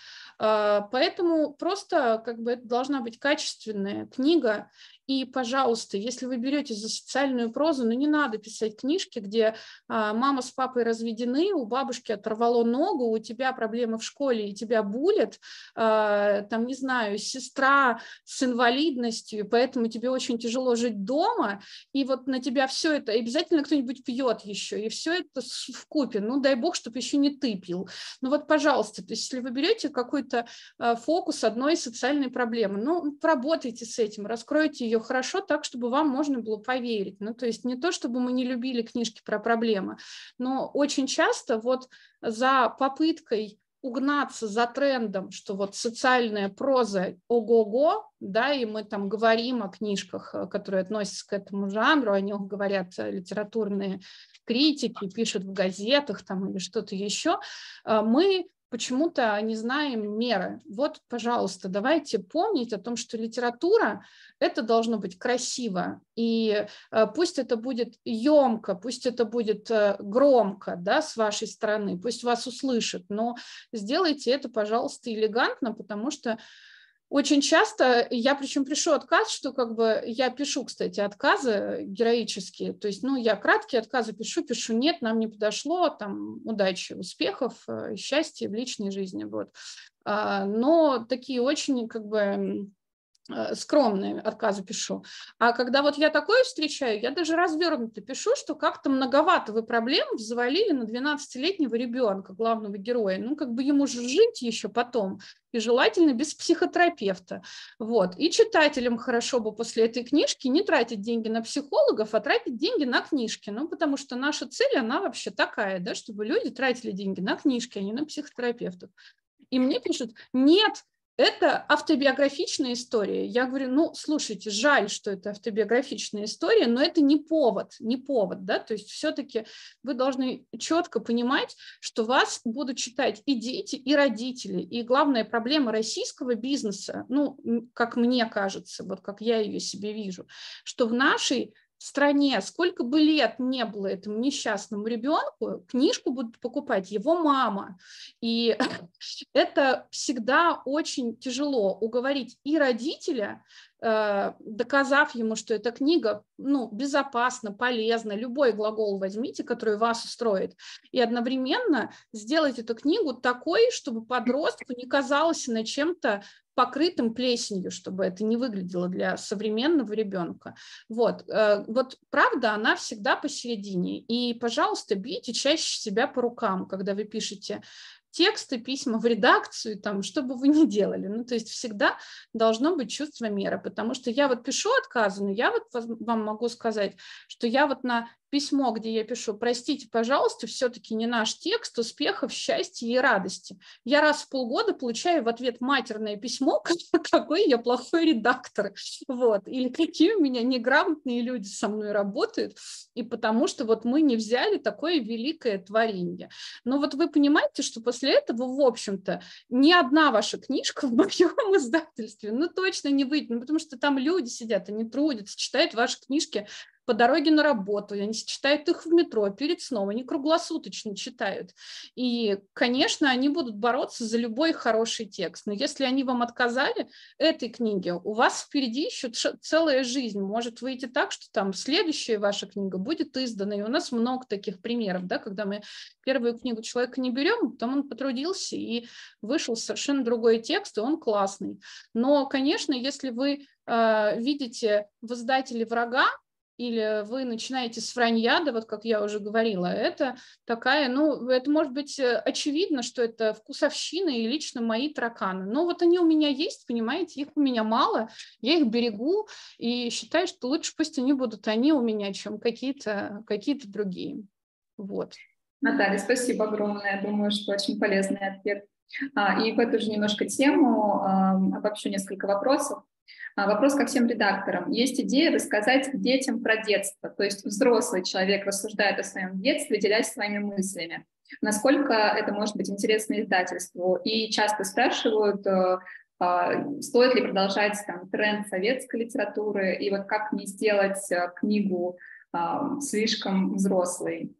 Поэтому просто как бы это должна быть качественная книга. И, пожалуйста, если вы берете за социальную прозу, ну не надо писать книжки, где а, мама с папой разведены, у бабушки оторвало ногу, у тебя проблемы в школе и тебя булят, а, там, не знаю, сестра с инвалидностью, поэтому тебе очень тяжело жить дома, и вот на тебя все это, и обязательно кто-нибудь пьет еще, и все это вкупе. Ну, дай бог, чтобы еще не ты пил. Ну вот, пожалуйста, то есть если вы берете какой-то а, фокус одной социальной проблемы, ну, поработайте с этим, раскройте ее хорошо так, чтобы вам можно было поверить. Ну, то есть не то, чтобы мы не любили книжки про проблемы, но очень часто вот за попыткой угнаться за трендом, что вот социальная проза ого-го, да, и мы там говорим о книжках, которые относятся к этому жанру, о них говорят литературные критики, пишут в газетах там или что-то еще, мы почему-то не знаем меры. Вот, пожалуйста, давайте помнить о том, что литература – это должно быть красиво, и пусть это будет емко, пусть это будет громко, да, с вашей стороны, пусть вас услышат, но сделайте это, пожалуйста, элегантно, потому что Очень часто я, причем пишу отказ, что как бы я пишу, кстати, отказы героические, то есть, ну, я краткие отказы пишу, пишу нет, нам не подошло, там, удачи, успехов, счастья в личной жизни, вот. Но такие очень, как бы, скромные отказы пишу. А когда вот я такое встречаю, я даже развернуто пишу, что как-то многовато вы проблем взвалили на двенадцатилетнего ребенка, главного героя. Ну, как бы ему же жить еще потом, и желательно без психотерапевта. Вот. И читателям хорошо бы после этой книжки не тратить деньги на психологов, а тратить деньги на книжки. Ну, потому что наша цель, она вообще такая, да, чтобы люди тратили деньги на книжки, а не на психотерапевтов. И мне пишут, нет, это автобиографичная история. Я говорю, ну, слушайте, жаль, что это автобиографичная история, но это не повод, не повод, да, то есть все-таки вы должны четко понимать, что вас будут читать и дети, и родители, и главная проблема российского бизнеса, ну, как мне кажется, вот как я ее себе вижу, что в нашей в стране, сколько бы лет не было этому несчастному ребенку, книжку будут покупать его мама. И это всегда очень тяжело уговорить и родителя, доказав ему, что эта книга, ну, безопасна, полезна, любой глагол возьмите, который вас устроит, и одновременно сделать эту книгу такой, чтобы подростку не казалось она чем-то покрытым плесенью, чтобы это не выглядело для современного ребенка. Вот, вот правда, она всегда посередине. И, пожалуйста, бейте чаще себя по рукам, когда вы пишете тексты, письма в редакцию, там, что бы вы ни делали. Ну, то есть всегда должно быть чувство меры, потому что я вот пишу отказы, но я вот вам могу сказать, что я вот на письмо, где я пишу, простите, пожалуйста, все-таки не наш текст, успехов, счастья и радости. Я раз в полгода получаю в ответ матерное письмо, какой я плохой редактор, вот, или какие у меня неграмотные люди со мной работают, и потому что вот мы не взяли такое великое творение. Но вот вы понимаете, что после этого, в общем-то, ни одна ваша книжка в моем издательстве, ну, точно не выйдет, ну, потому что там люди сидят, они трудятся, читают ваши книжки по дороге на работу, они читают их в метро, перед сном, они круглосуточно читают. И, конечно, они будут бороться за любой хороший текст. Но если они вам отказали этой книге, у вас впереди еще целая жизнь. Может выйти так, что там следующая ваша книга будет издана. И у нас много таких примеров, да, когда мы первую книгу человека не берем, потом он потрудился и вышел совершенно другой текст, и он классный. Но, конечно, если вы э, видите в издателе врага, или вы начинаете с вранья, да, вот как я уже говорила, это такая, ну, это может быть очевидно, что это вкусовщина и лично мои тараканы. Но вот они у меня есть, понимаете, их у меня мало, я их берегу и считаю, что лучше пусть они будут они у меня, чем какие-то какие-то другие. Вот. Наталья, спасибо огромное. Думаю, что очень полезный ответ. А, и в эту же немножко тему а, обобщу несколько вопросов. Вопрос ко всем редакторам. Есть идея рассказать детям про детство, то есть взрослый человек рассуждает о своем детстве, делясь своими мыслями. Насколько это может быть интересно издательству? И часто спрашивают, стоит ли продолжать там, тренд советской литературы, и вот как не сделать книгу слишком взрослой.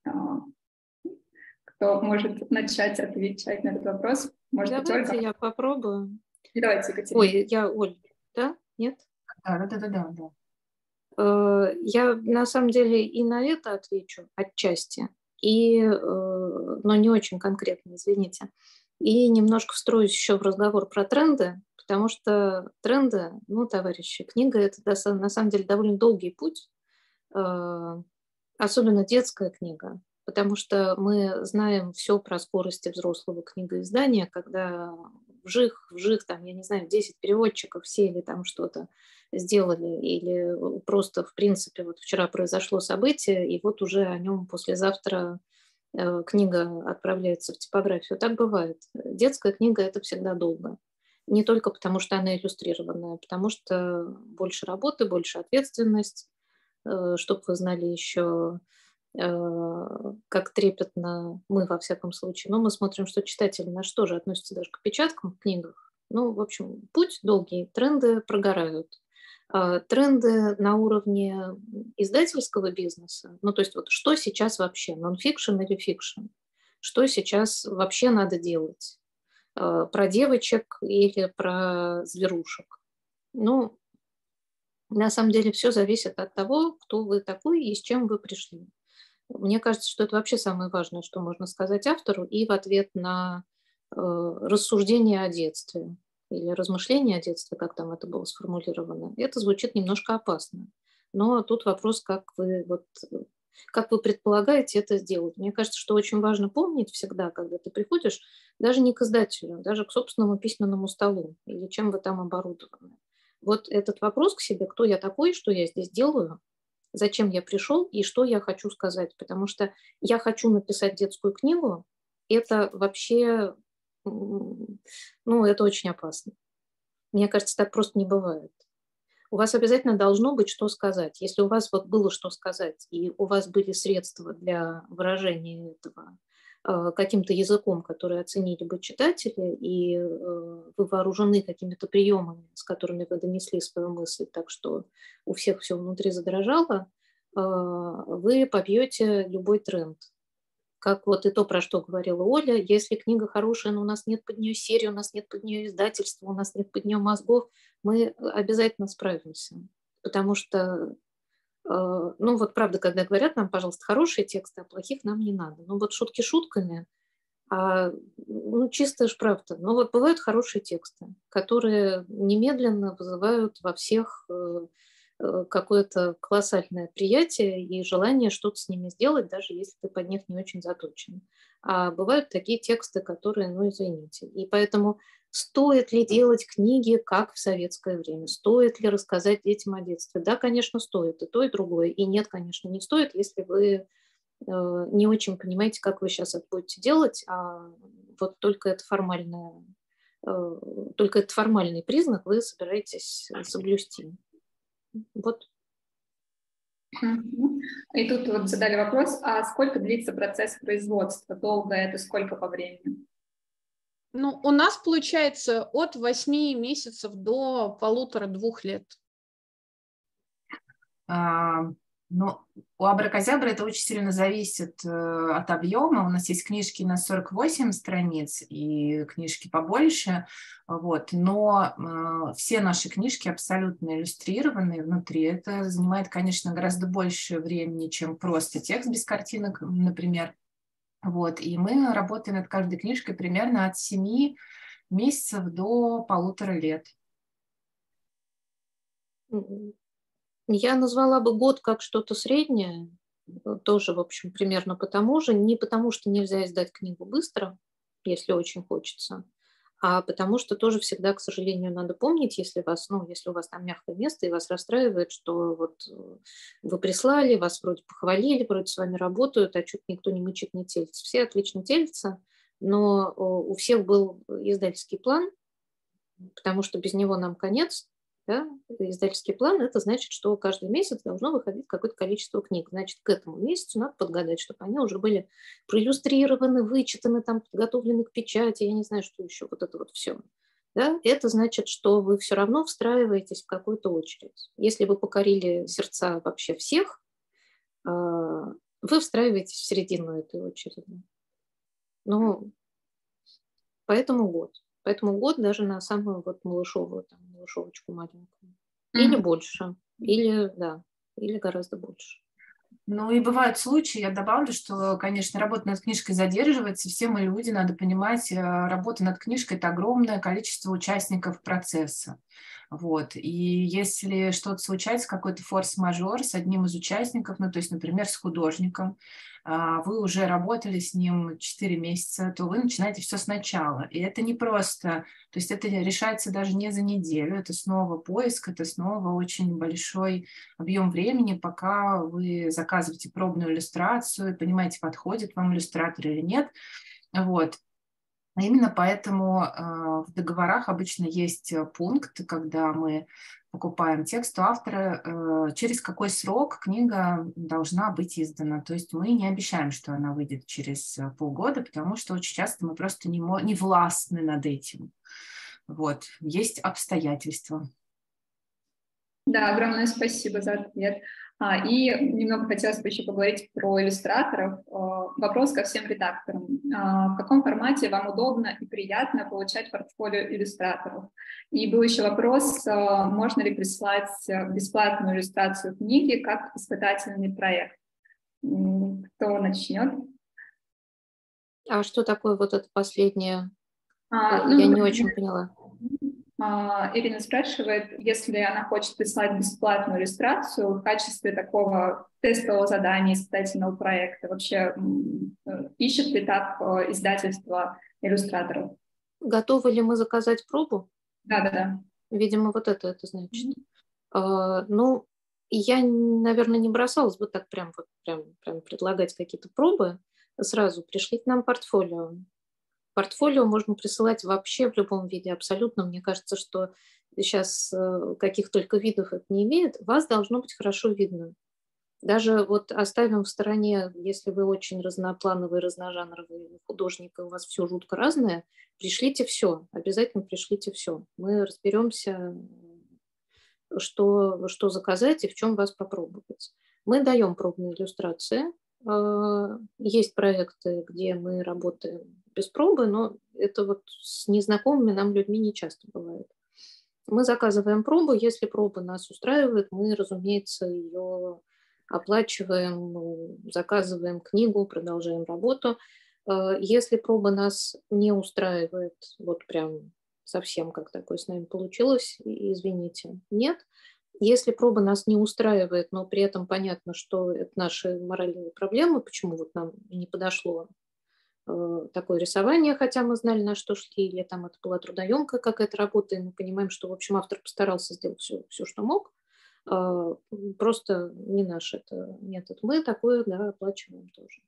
Кто может начать отвечать на этот вопрос? Может Давайте быть, Ольга? Я попробую. И давайте, Екатерина. Ой, я Оль, да? Нет? Да, да, да, да, да. Я на самом деле и на это отвечу отчасти, и, но не очень конкретно, извините. И немножко встроюсь еще в разговор про тренды, потому что тренды, ну, товарищи, книга – это на самом деле довольно долгий путь, особенно детская книга, потому что мы знаем все про скорости взрослого книгоиздания, когда вжих, вжих, там, я не знаю, десять переводчиков сели, там что-то сделали, или просто, в принципе, вот вчера произошло событие, и вот уже о нем послезавтра э, книга отправляется в типографию. Так бывает. Детская книга – это всегда долго. Не только потому, что она иллюстрированная, потому что больше работы, больше ответственность, э, чтобы вы знали еще, как трепетно мы, во всяком случае. Но мы смотрим, что читатели на что же относятся даже к печаткам в книгах. Ну, в общем, путь долгий, тренды прогорают. Тренды на уровне издательского бизнеса, ну, то есть вот что сейчас вообще, нон-фикшн или фикшн, что сейчас вообще надо делать. про девочек или про зверушек. Ну, на самом деле все зависит от того, кто вы такой и с чем вы пришли. Мне кажется, что это вообще самое важное, что можно сказать автору, и в ответ на э, рассуждение о детстве или размышления о детстве, как там это было сформулировано. Это звучит немножко опасно. Но тут вопрос, как вы, вот, как вы предполагаете это сделать. Мне кажется, что очень важно помнить всегда, когда ты приходишь, даже не к издателю, даже к собственному письменному столу или чем вы там оборудованы. Вот этот вопрос к себе, кто я такой, что я здесь делаю, зачем я пришел и что я хочу сказать. Потому что я хочу написать детскую книгу, это вообще, ну, это очень опасно. Мне кажется, так просто не бывает. У вас обязательно должно быть что сказать. Если у вас вот было что сказать, и у вас были средства для выражения этого э, каким-то языком, который оценили бы читатели, и э, вы вооружены какими-то приемами, с которыми вы донесли свою мысль, так что у всех все внутри задрожало, э, вы побьете любой тренд. Как вот и то, про что говорила Оля, если книга хорошая, но у нас нет под нее серии, у нас нет под нее издательства, у нас нет под нее мозгов, мы обязательно справимся. Потому что, э, ну вот правда, когда говорят нам, пожалуйста, хорошие тексты, а плохих нам не надо. Ну вот шутки шутками, а, ну чистая ж правда. Но вот бывают хорошие тексты, которые немедленно вызывают во всех э, какое-то колоссальное приятие и желание что-то с ними сделать, даже если ты под них не очень заточен. А бывают такие тексты, которые, ну, извините. И поэтому стоит ли делать книги, как в советское время? Стоит ли рассказать детям о детстве? Да, конечно, стоит. И то, и другое. И нет, конечно, не стоит, если вы э, не очень понимаете, как вы сейчас это будете делать, а вот только это формальное, э, только этот формальный признак вы собираетесь соблюсти. Вот. И тут вот задали вопрос, а сколько длится процесс производства? Долго это, сколько по времени? Ну, у нас получается от восьми месяцев до полутора-двух лет. А, но у Абракадабры это очень сильно зависит э, от объема. У нас есть книжки на сорок восемь страниц и книжки побольше. Вот. Но э, все наши книжки абсолютно иллюстрированные внутри. Это занимает, конечно, гораздо больше времени, чем просто текст без картинок, например. Вот. И мы работаем над каждой книжкой примерно от семи месяцев до полутора лет. Я назвала бы год как что-то среднее, тоже, в общем, примерно по тому же. Не потому, что нельзя издать книгу быстро, если очень хочется, а потому что тоже всегда, к сожалению, надо помнить, если, вас, ну, если у вас там мягкое место и вас расстраивает, что вот вы прислали, вас вроде похвалили, вроде с вами работают, а что-то никто не мычит, не телится. Все отлично телятся, но у всех был издательский план, потому что без него нам конец. Да? Издательский план – это значит, что каждый месяц должно выходить какое-то количество книг. Значит, к этому месяцу надо подгадать, чтобы они уже были проиллюстрированы, вычитаны, там, подготовлены к печати, я не знаю, что еще, вот это вот все. Да? Это значит, что вы все равно встраиваетесь в какую-то очередь. Если вы покорили сердца вообще всех, вы встраиваетесь в середину этой очереди. Ну, поэтому год. Поэтому год даже на самую вот малышовую, там, малышовочку маленькую. Или mm-hmm. больше, или, да, или гораздо больше. Ну и бывают случаи, я добавлю, что, конечно, работа над книжкой задерживается, все мы люди, надо понимать, работа над книжкой – это огромное количество участников процесса. Вот. И если что-то случается, какой-то форс-мажор с одним из участников, ну то есть, например, с художником, вы уже работали с ним четыре месяца, то вы начинаете все сначала. И это не просто, то есть это решается даже не за неделю, это снова поиск, это снова очень большой объем времени, пока вы заказываете пробную иллюстрацию, понимаете, подходит вам иллюстратор или нет. Вот. Именно поэтому э, в договорах обычно есть пункт, когда мы покупаем текст у автора, э, через какой срок книга должна быть издана. То есть мы не обещаем, что она выйдет через полгода, потому что очень часто мы просто не, не властны над этим. Вот. Есть обстоятельства. Да, огромное спасибо за ответ. А, и немного хотелось бы еще поговорить про иллюстраторов. Вопрос ко всем редакторам. В каком формате вам удобно и приятно получать портфолио иллюстраторов? И был еще вопрос, можно ли прислать бесплатную иллюстрацию книги как испытательный проект? Кто начнет? А что такое вот это последнее? А, Я ну, не очень поняла. Ирина спрашивает, если она хочет прислать бесплатную иллюстрацию в качестве такого тестового задания, испытательного проекта, вообще ищет ли так издательство иллюстраторов? Готовы ли мы заказать пробу? Да-да-да. Видимо, вот это это значит. Mm-hmm. А, ну, я, наверное, не бросалась бы так прям, вот, прям, прям предлагать какие-то пробы. Сразу пришлите нам портфолио. Портфолио можно присылать вообще в любом виде, абсолютно. Мне кажется, что сейчас каких только видов это не имеет, вас должно быть хорошо видно. Даже вот оставим в стороне, если вы очень разноплановый, разножанровый художник, и у вас все жутко разное, пришлите все, обязательно пришлите все. Мы разберемся, что, что заказать и в чем вас попробовать. Мы даем пробные иллюстрации. Есть проекты, где мы работаем без пробы, но это вот с незнакомыми нам людьми не часто бывает. Мы заказываем пробу, если проба нас устраивает, мы, разумеется, ее оплачиваем, заказываем книгу, продолжаем работу. Если проба нас не устраивает, вот прям совсем как такое с нами получилось, извините, нет. Если проба нас не устраивает, но при этом понятно, что это наши моральные проблемы, почему вот нам не подошло э, такое рисование, хотя мы знали, на что шли, или там это была трудоемкая какая-то работа, и мы понимаем, что, в общем, автор постарался сделать все, все что мог, э, просто не наш это метод. Мы такое, да, оплачиваем тоже.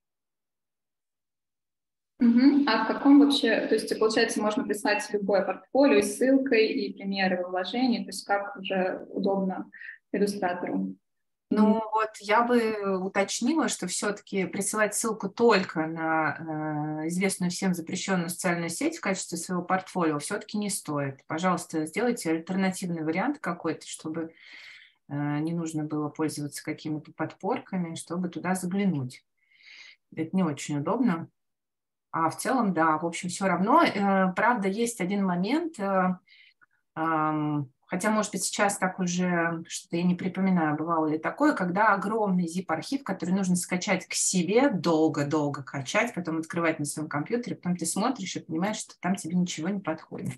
Угу. А в каком вообще, то есть, получается, можно прислать любое портфолио с ссылкой и примеры вложений, то есть как уже удобно иллюстратору? Ну mm-hmm. вот я бы уточнила, что все-таки присылать ссылку только на э, известную всем запрещенную социальную сеть в качестве своего портфолио все-таки не стоит. Пожалуйста, сделайте альтернативный вариант какой-то, чтобы э, не нужно было пользоваться какими-то подпорками, чтобы туда заглянуть. Это не очень удобно. А в целом, да, в общем, все равно. Э, правда, есть один момент, э, э, хотя, может быть, сейчас так уже, что-то я не припоминаю, бывало ли такое, когда огромный zip-архив, который нужно скачать к себе, долго-долго качать, потом открывать на своем компьютере, потом ты смотришь и понимаешь, что там тебе ничего не подходит.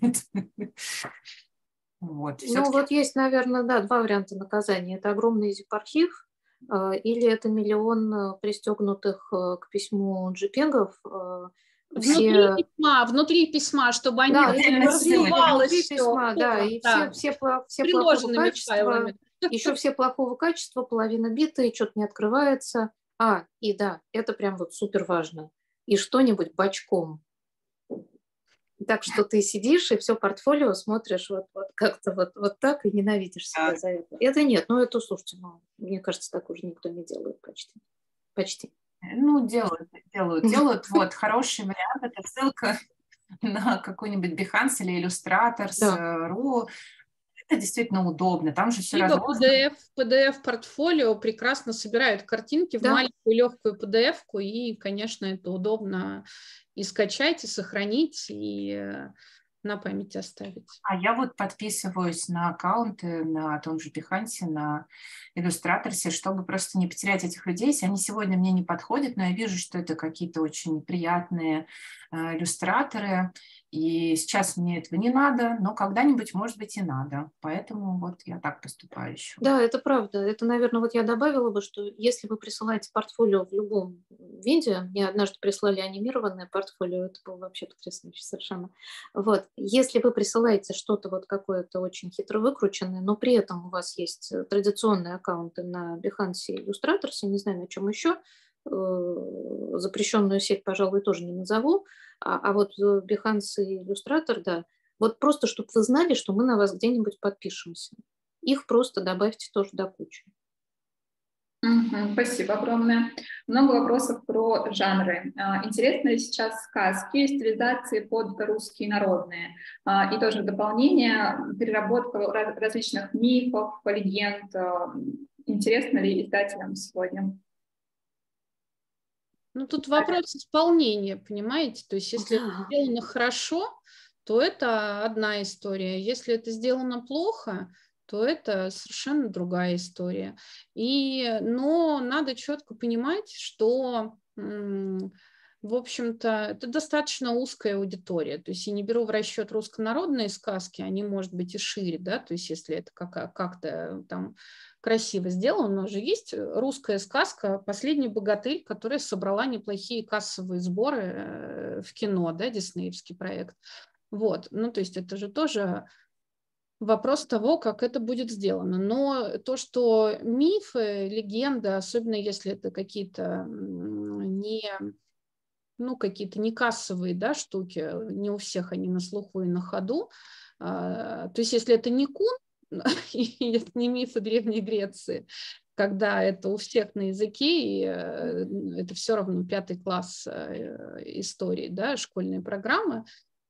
Вот, ну вот есть, наверное, да, два варианта наказания. Это огромный zip-архив, или это миллион пристегнутых к письму джипегов. Внутри все... письма, внутри письма, чтобы они да, развивалось внутри письма, да, и да. все, все, все плохого качества, файлами. Еще все плохого качества, половина битая, что-то не открывается. А, и да, это прям вот супер важно. И что-нибудь бочком. Так что ты сидишь и все портфолио смотришь вот, вот как-то вот, вот так и ненавидишь себя за это. Это нет, ну это, слушайте, ну, мне кажется, так уже никто не делает почти. Почти. Ну, делают, делают, делают. Вот, хороший вариант, это ссылка на какой-нибудь Behance или Illustrators.ru. Это действительно удобно, там же все Либо разложено. пи ди эф, пи ди эф-портфолио прекрасно собирают картинки да. в маленькую легкую пи ди эф-ку, и, конечно, это удобно и скачать, и сохранить, и на память оставить. А я вот подписываюсь на аккаунты на том же Behance, на Illustrator'се, чтобы просто не потерять этих людей. Если они сегодня мне не подходят, но я вижу, что это какие-то очень приятные э, иллюстраторы, и сейчас мне этого не надо, но когда-нибудь, может быть, и надо. Поэтому вот я так поступаю еще. Да, это правда. Это, наверное, вот я добавила бы, что если вы присылаете портфолио в любом виде, мне однажды прислали анимированное портфолио, это было вообще потрясающе совершенно. Вот. Если вы присылаете что-то вот какое-то очень хитро выкрученное, но при этом у вас есть традиционные аккаунты на Behance и Illustrator'се, не знаю, на чем еще, запрещенную сеть, пожалуй, тоже не назову, а, а вот Behance и Illustrator, да, вот просто, чтобы вы знали, что мы на вас где-нибудь подпишемся. Их просто добавьте тоже до кучи. Mm-hmm, спасибо огромное. Много вопросов про жанры. Интересны ли сейчас сказки, стилизации под русские народные? И тоже дополнение, переработка различных мифов, легенд. Интересно ли издателям сегодня? Ну, тут вопрос исполнения, понимаете? То есть если Да. это сделано хорошо, то это одна история. Если это сделано плохо, то это совершенно другая история. И, но надо четко понимать, что, в общем-то, это достаточно узкая аудитория. То есть я не беру в расчет русско-народные сказки, они, может быть, и шире, да, то есть если это как- как-то там красиво сделано, но же есть русская сказка «Последний богатырь», которая собрала неплохие кассовые сборы в кино, да, диснеевский проект. Вот, ну, то есть это же тоже вопрос того, как это будет сделано. Но то, что мифы, легенды, особенно если это какие-то не, ну, какие-то не кассовые, да, штуки, не у всех они на слуху и на ходу, то есть если это не Кун, и это не мифы Древней Греции, когда это у всех на языке, и это все равно пятый класс истории, да, школьные программы,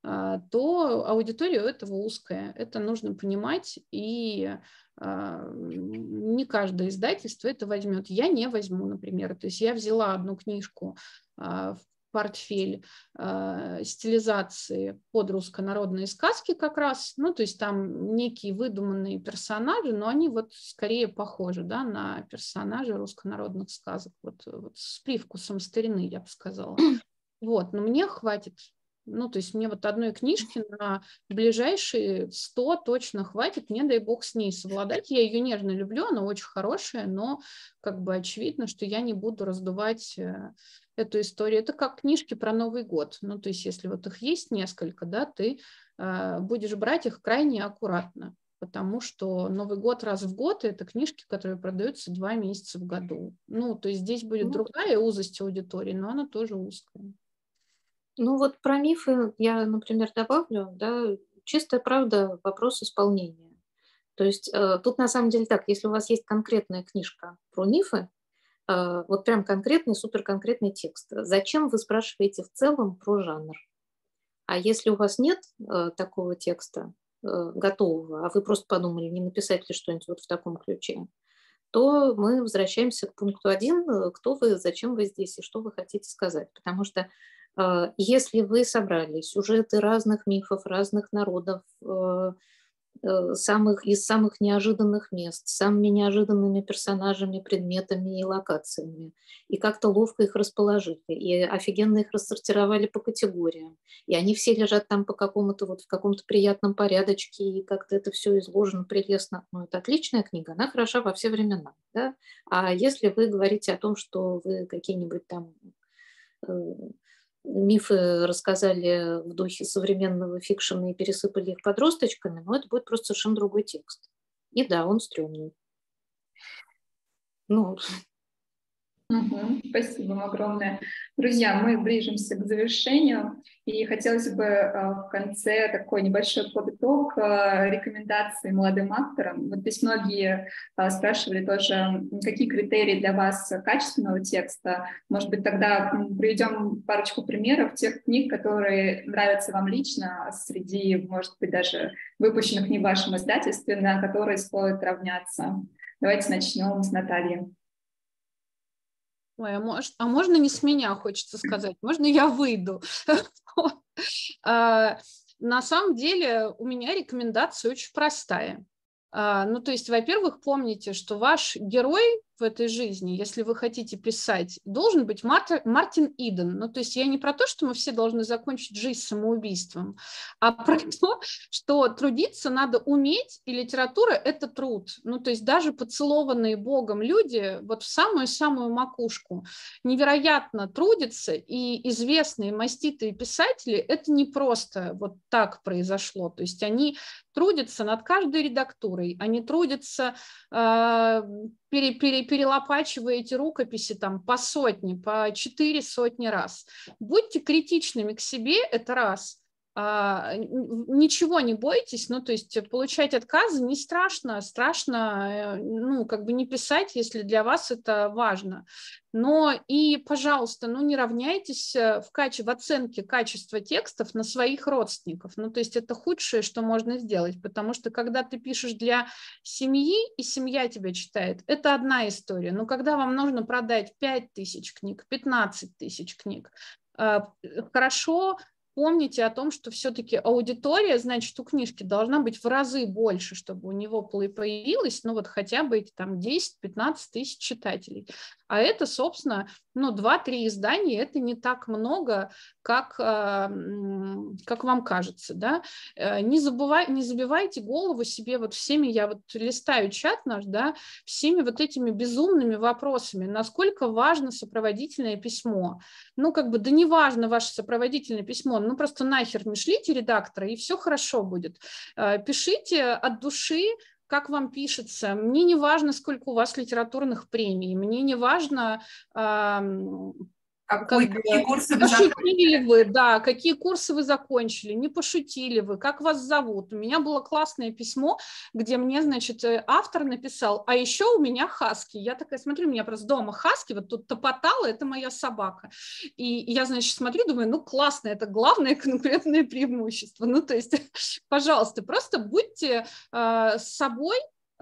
то аудитория у этого узкая. Это нужно понимать, и не каждое издательство это возьмет. Я не возьму, например. То есть я взяла одну книжку в портфель э, стилизации под русско-народные сказки как раз, ну, то есть там некие выдуманные персонажи, но они вот скорее похожи, да, на персонажей русско-народных сказок, вот, вот с привкусом старины, я бы сказала. Вот, но мне хватит, ну, то есть мне вот одной книжки на ближайшие сто точно хватит, мне, дай бог, с ней совладать. Я ее нежно люблю, она очень хорошая, но как бы очевидно, что я не буду раздувать эту историю. Это как книжки про Новый год. Ну, то есть если вот их есть несколько, да, ты э, будешь брать их крайне аккуратно, потому что Новый год раз в год – это книжки, которые продаются два месяца в году. Ну, то есть здесь будет другая узость аудитории, но она тоже узкая. Ну вот про мифы я, например, добавлю, да, чистая правда, вопрос исполнения. То есть э, тут на самом деле так, если у вас есть конкретная книжка про мифы, э, вот прям конкретный, суперконкретный текст, зачем вы спрашиваете в целом про жанр? А если у вас нет э, такого текста э, готового, а вы просто подумали, не написать ли что-нибудь вот в таком ключе, то мы возвращаемся к пункту один, кто вы, зачем вы здесь и что вы хотите сказать. Потому что э, если вы собрали сюжеты разных мифов, разных народов, э, э, самых, из самых неожиданных мест, с самыми неожиданными персонажами, предметами и локациями, и как-то ловко их расположили, и офигенно их рассортировали по категориям, и они все лежат там по какому-то вот в каком-то приятном порядочке, и как-то это все изложено прелестно. Ну, это отличная книга, она хороша во все времена, да? А если вы говорите о том, что вы какие-нибудь там э, мифы рассказали в духе современного фикшена и пересыпали их подросточками, но это будет просто совершенно другой текст. И да, он стрёмный. Ну, Угу, спасибо вам огромное. Друзья, мы ближимся к завершению, и хотелось бы в конце такой небольшой подыток рекомендаций молодым авторам. Вот здесь многие спрашивали тоже, какие критерии для вас качественного текста. Может быть, тогда приведем парочку примеров тех книг, которые нравятся вам лично, среди, может быть, даже выпущенных не в вашем издательстве, на которые стоит равняться. Давайте начнем с Натальи. Ой, а, может, а можно не с меня, хочется сказать, можно я выйду? На самом деле у меня рекомендация очень простая. Ну, то есть, во-первых, помните, что ваш герой в этой жизни, если вы хотите писать, должен быть Мартин Иден. Ну, то есть я не про то, что мы все должны закончить жизнь самоубийством, а про то, что трудиться надо уметь, и литература – это труд. Ну, то есть даже поцелованные Богом люди вот в самую-самую макушку невероятно трудятся, и известные маститые писатели – это не просто вот так произошло. То есть они трудятся над каждой редактурой, они трудятся, э, пере, пере, перелопачивая эти рукописи там, по сотне, по четыре сотни раз. Будьте критичными к себе, это раз. ничего не бойтесь, ну, то есть получать отказы не страшно, страшно, ну, как бы не писать, если для вас это важно. Но и, пожалуйста, ну, не равняйтесь в, каче... в оценке качества текстов на своих родственников. Ну, то есть это худшее, что можно сделать, потому что когда ты пишешь для семьи, и семья тебя читает, это одна история. Но когда вам нужно продать пять тысяч книг, пятнадцать тысяч книг, хорошо помните о том, что все-таки аудитория, значит, у книжки должна быть в разы больше, чтобы у него появилось, ну, вот хотя бы эти там десять-пятнадцать тысяч читателей. А это, собственно, ну, два-три издания, это не так много, как, как вам кажется, да. Не забывай, не забивайте голову себе вот всеми, я вот листаю чат наш, да, всеми вот этими безумными вопросами, насколько важно сопроводительное письмо. Ну, как бы, да не важно ваше сопроводительное письмо, ну, просто нахер не шлите редактора, и все хорошо будет. Пишите от души, как вам пишется. Мне не важно, сколько у вас литературных премий, мне не важно... Какой, как, какие курсы вы пошутили вы, да, какие курсы вы закончили, не пошутили вы, как вас зовут. У меня было классное письмо, где мне, значит, автор написал, а еще у меня хаски. Я такая смотрю, у меня просто дома хаски, вот тут топотала, это моя собака. И я, значит, смотрю, думаю, ну классно, это главное конкурентное преимущество. Ну, то есть, пожалуйста, просто будьте э, с собой,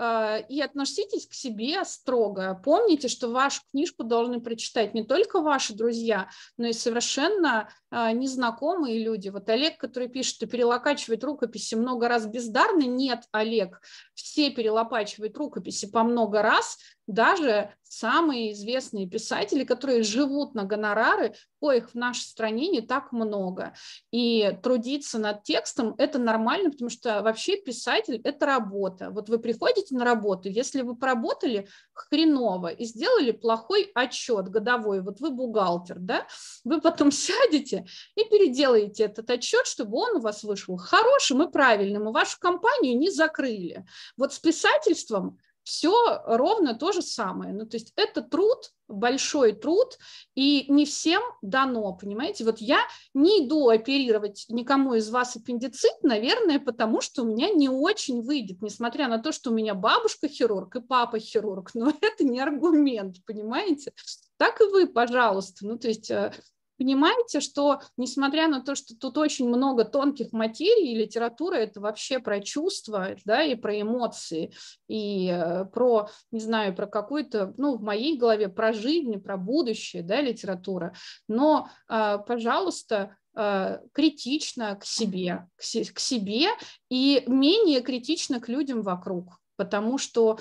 и относитесь к себе строго. Помните, что вашу книжку должны прочитать не только ваши друзья, но и совершенно незнакомые люди. Вот Олег, который пишет, что перелопачивает рукописи много раз бездарно. Нет, Олег, все перелопачивают рукописи по много раз, даже самые известные писатели, которые живут на гонорары, коих в нашей стране не так много. И трудиться над текстом – это нормально, потому что вообще писатель – это работа. Вот вы приходите на работу, если вы поработали хреново и сделали плохой отчет годовой, вот вы бухгалтер, да, вы потом сядете и переделаете этот отчет, чтобы он у вас вышел хорошим и правильным, и вашу компанию не закрыли. Вот с писательством все ровно то же самое. Ну, то есть это труд, большой труд, и не всем дано, понимаете? Вот я не иду оперировать никому из вас аппендицит, наверное, потому что у меня не очень выйдет, несмотря на то, что у меня бабушка хирург и папа хирург, но это не аргумент, понимаете? Так и вы, пожалуйста. Ну, то есть... Понимаете, что несмотря на то, что тут очень много тонких материй, литература – это вообще про чувства, да, и про эмоции, и про, не знаю, про какую-то, ну, в моей голове, про жизнь, про будущее, да, литература. Но, пожалуйста, критично к себе, к себе и менее критично к людям вокруг, потому что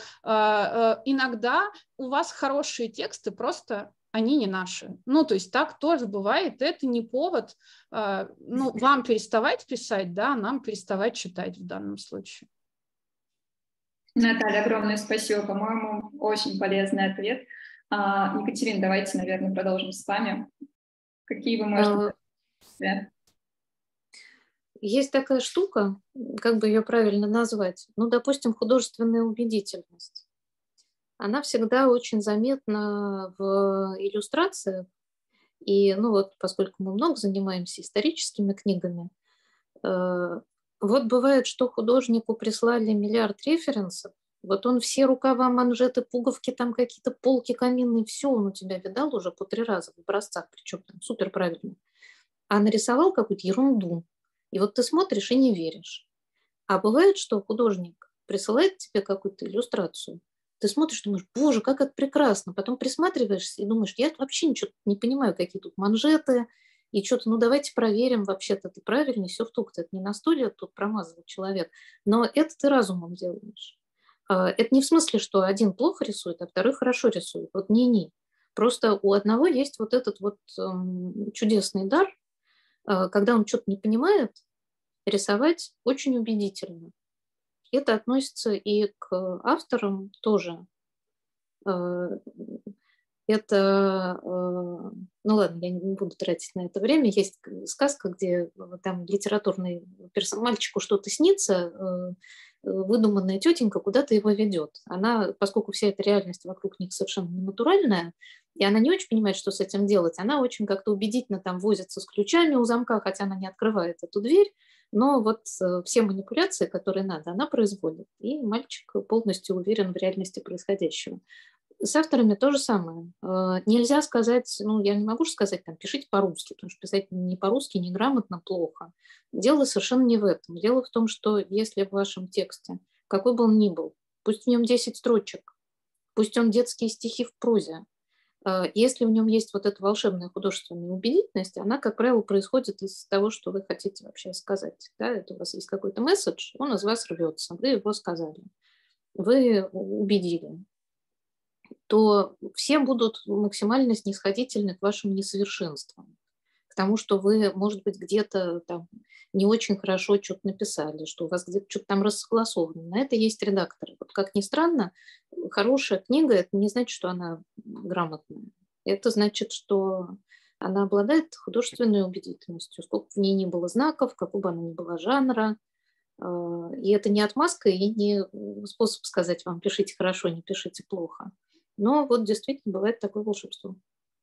иногда у вас хорошие тексты просто... они не наши. Ну, то есть так тоже бывает. Это не повод ну, вам переставать писать, да, а нам переставать читать в данном случае. Наталья, огромное спасибо. По-моему, очень полезный ответ. Екатерина, давайте, наверное, продолжим с вами. Какие вы можете... Есть такая штука, как бы ее правильно назвать? Ну, допустим, художественная убедительность. Она всегда очень заметна в иллюстрациях. И, ну вот, поскольку мы много занимаемся историческими книгами, э, вот бывает, что художнику прислали миллиард референсов, вот он все рукава, манжеты, пуговки, там какие-то полки каминные, все он у тебя видал уже по три раза в образцах, причем там супер правильно. А нарисовал какую-то ерунду. И вот ты смотришь и не веришь. А бывает, что художник присылает тебе какую-то иллюстрацию, ты смотришь, думаешь, боже, как это прекрасно. Потом присматриваешься и думаешь, я вообще ничего не понимаю, какие тут манжеты. И что-то, ну давайте проверим, вообще-то ты правильный сюртук, это не на столе тут промазывал человек. Но это ты разумом делаешь. Это не в смысле, что один плохо рисует, а второй хорошо рисует. Вот не-не. Просто у одного есть вот этот вот чудесный дар, когда он что-то не понимает, рисовать очень убедительно. Это относится и к авторам тоже. Это, ну ладно, я не буду тратить на это время. Есть сказка, где там литературный персонаж, мальчику что-то снится, выдуманная тетенька куда-то его ведет. Она, поскольку вся эта реальность вокруг них совершенно не натуральная, И она не очень понимает, что с этим делать. Она очень как-то убедительно там возится с ключами у замка, хотя она не открывает эту дверь. Но вот все манипуляции, которые надо, она производит. И мальчик полностью уверен в реальности происходящего. С авторами то же самое. Нельзя сказать, ну, я не могу же сказать, там, пишите по-русски, потому что писать не по-русски, неграмотно, плохо. Дело совершенно не в этом. Дело в том, что если в вашем тексте, какой бы он ни был, пусть в нем десять строчек, пусть он детские стихи в прозе, если в нем есть вот эта волшебная художественная убедительность, она, как правило, происходит из того, что вы хотите вообще сказать. Да? Это у вас есть какой-то месседж, он из вас рвется, вы его сказали, вы убедили, то все будут максимально снисходительны к вашим несовершенствам, к тому, что вы, может быть, где-то там не очень хорошо что-то написали, что у вас где-то что-то там рассогласовано. На это есть редакторы. Вот как ни странно, хорошая книга – это не значит, что она грамотная. Это значит, что она обладает художественной убедительностью, сколько в ней ни было знаков, какого бы она ни была жанра. И это не отмазка и не способ сказать вам «пишите хорошо, не пишите плохо». Но вот действительно бывает такое волшебство.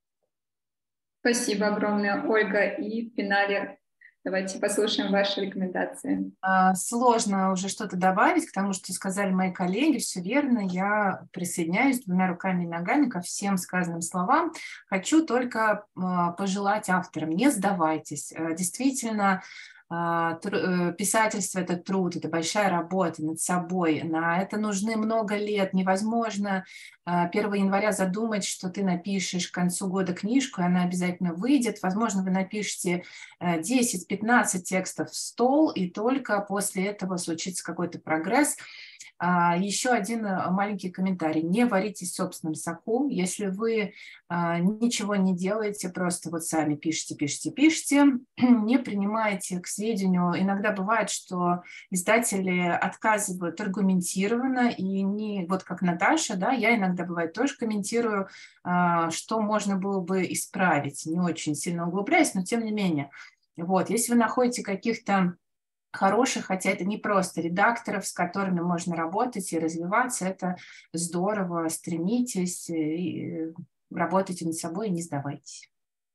Спасибо огромное, Ольга. И в финале давайте послушаем ваши рекомендации. Сложно уже что-то добавить к тому, что сказали мои коллеги. Все верно. Я присоединяюсь двумя руками и ногами ко всем сказанным словам. Хочу только пожелать авторам: не сдавайтесь. Действительно, писательство – это труд, это большая работа над собой. На это нужны много лет. Невозможно первого января задумать, что ты напишешь к концу года книжку, и она обязательно выйдет. Возможно, вы напишете десять-пятнадцать текстов в стол, и только после этого случится какой-то прогресс. Еще один маленький комментарий. Не варитесь в собственном соку. Если вы ничего не делаете, просто вот сами пишете, пишете, пишете, не принимайте к сведению. Иногда бывает, что издатели отказывают аргументированно, и не вот как Наташа, да, я иногда бывает тоже комментирую, что можно было бы исправить, не очень сильно углубляясь, но тем не менее. Вот, если вы находите каких-то хороших, хотя это не просто редакторов, с которыми можно работать и развиваться, это здорово, стремитесь, и работайте над собой и не сдавайтесь.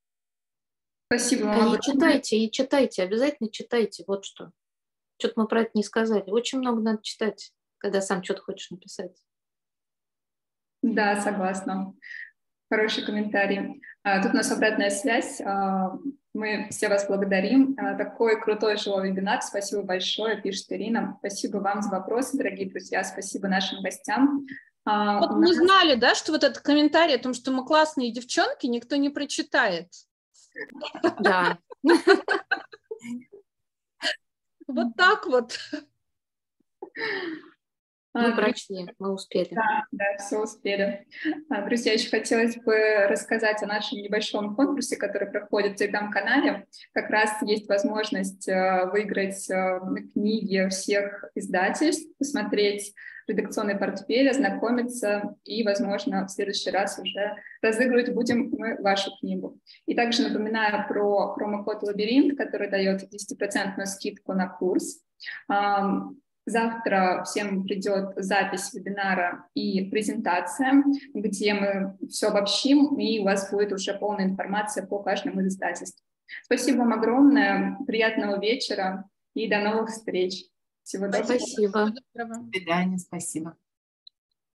Спасибо вам. И читайте, и читайте, обязательно читайте, вот что. Что-то мы про это не сказали. Очень много надо читать, когда сам что-то хочешь написать. Да, согласна. Хороший комментарий. Тут у нас обратная связь. Мы все вас благодарим. Такой крутой живой вебинар. Спасибо большое, пишет Ирина. Спасибо вам за вопросы, дорогие друзья. Спасибо нашим гостям. Вот у мы нас... знали, да, что вот этот комментарий о том, что мы классные девчонки, никто не прочитает. Да. Вот так вот. Мы прочли, мы успели. Да, да, все успели. Друзья, еще хотелось бы рассказать о нашем небольшом конкурсе, который проходит в Телеграм-канале. Как раз есть возможность выиграть книги всех издательств, посмотреть редакционный портфель, ознакомиться и, возможно, в следующий раз уже разыгрывать будем мы вашу книгу. И также напоминаю про промокод «Лабиринт», который дает десятипроцентную скидку на курс. Завтра всем придет запись вебинара и презентация, где мы все обобщим, и у вас будет уже полная информация по каждому из издательств. Спасибо вам огромное, приятного вечера и до новых встреч. Всего доброго. Спасибо. До свидания, спасибо.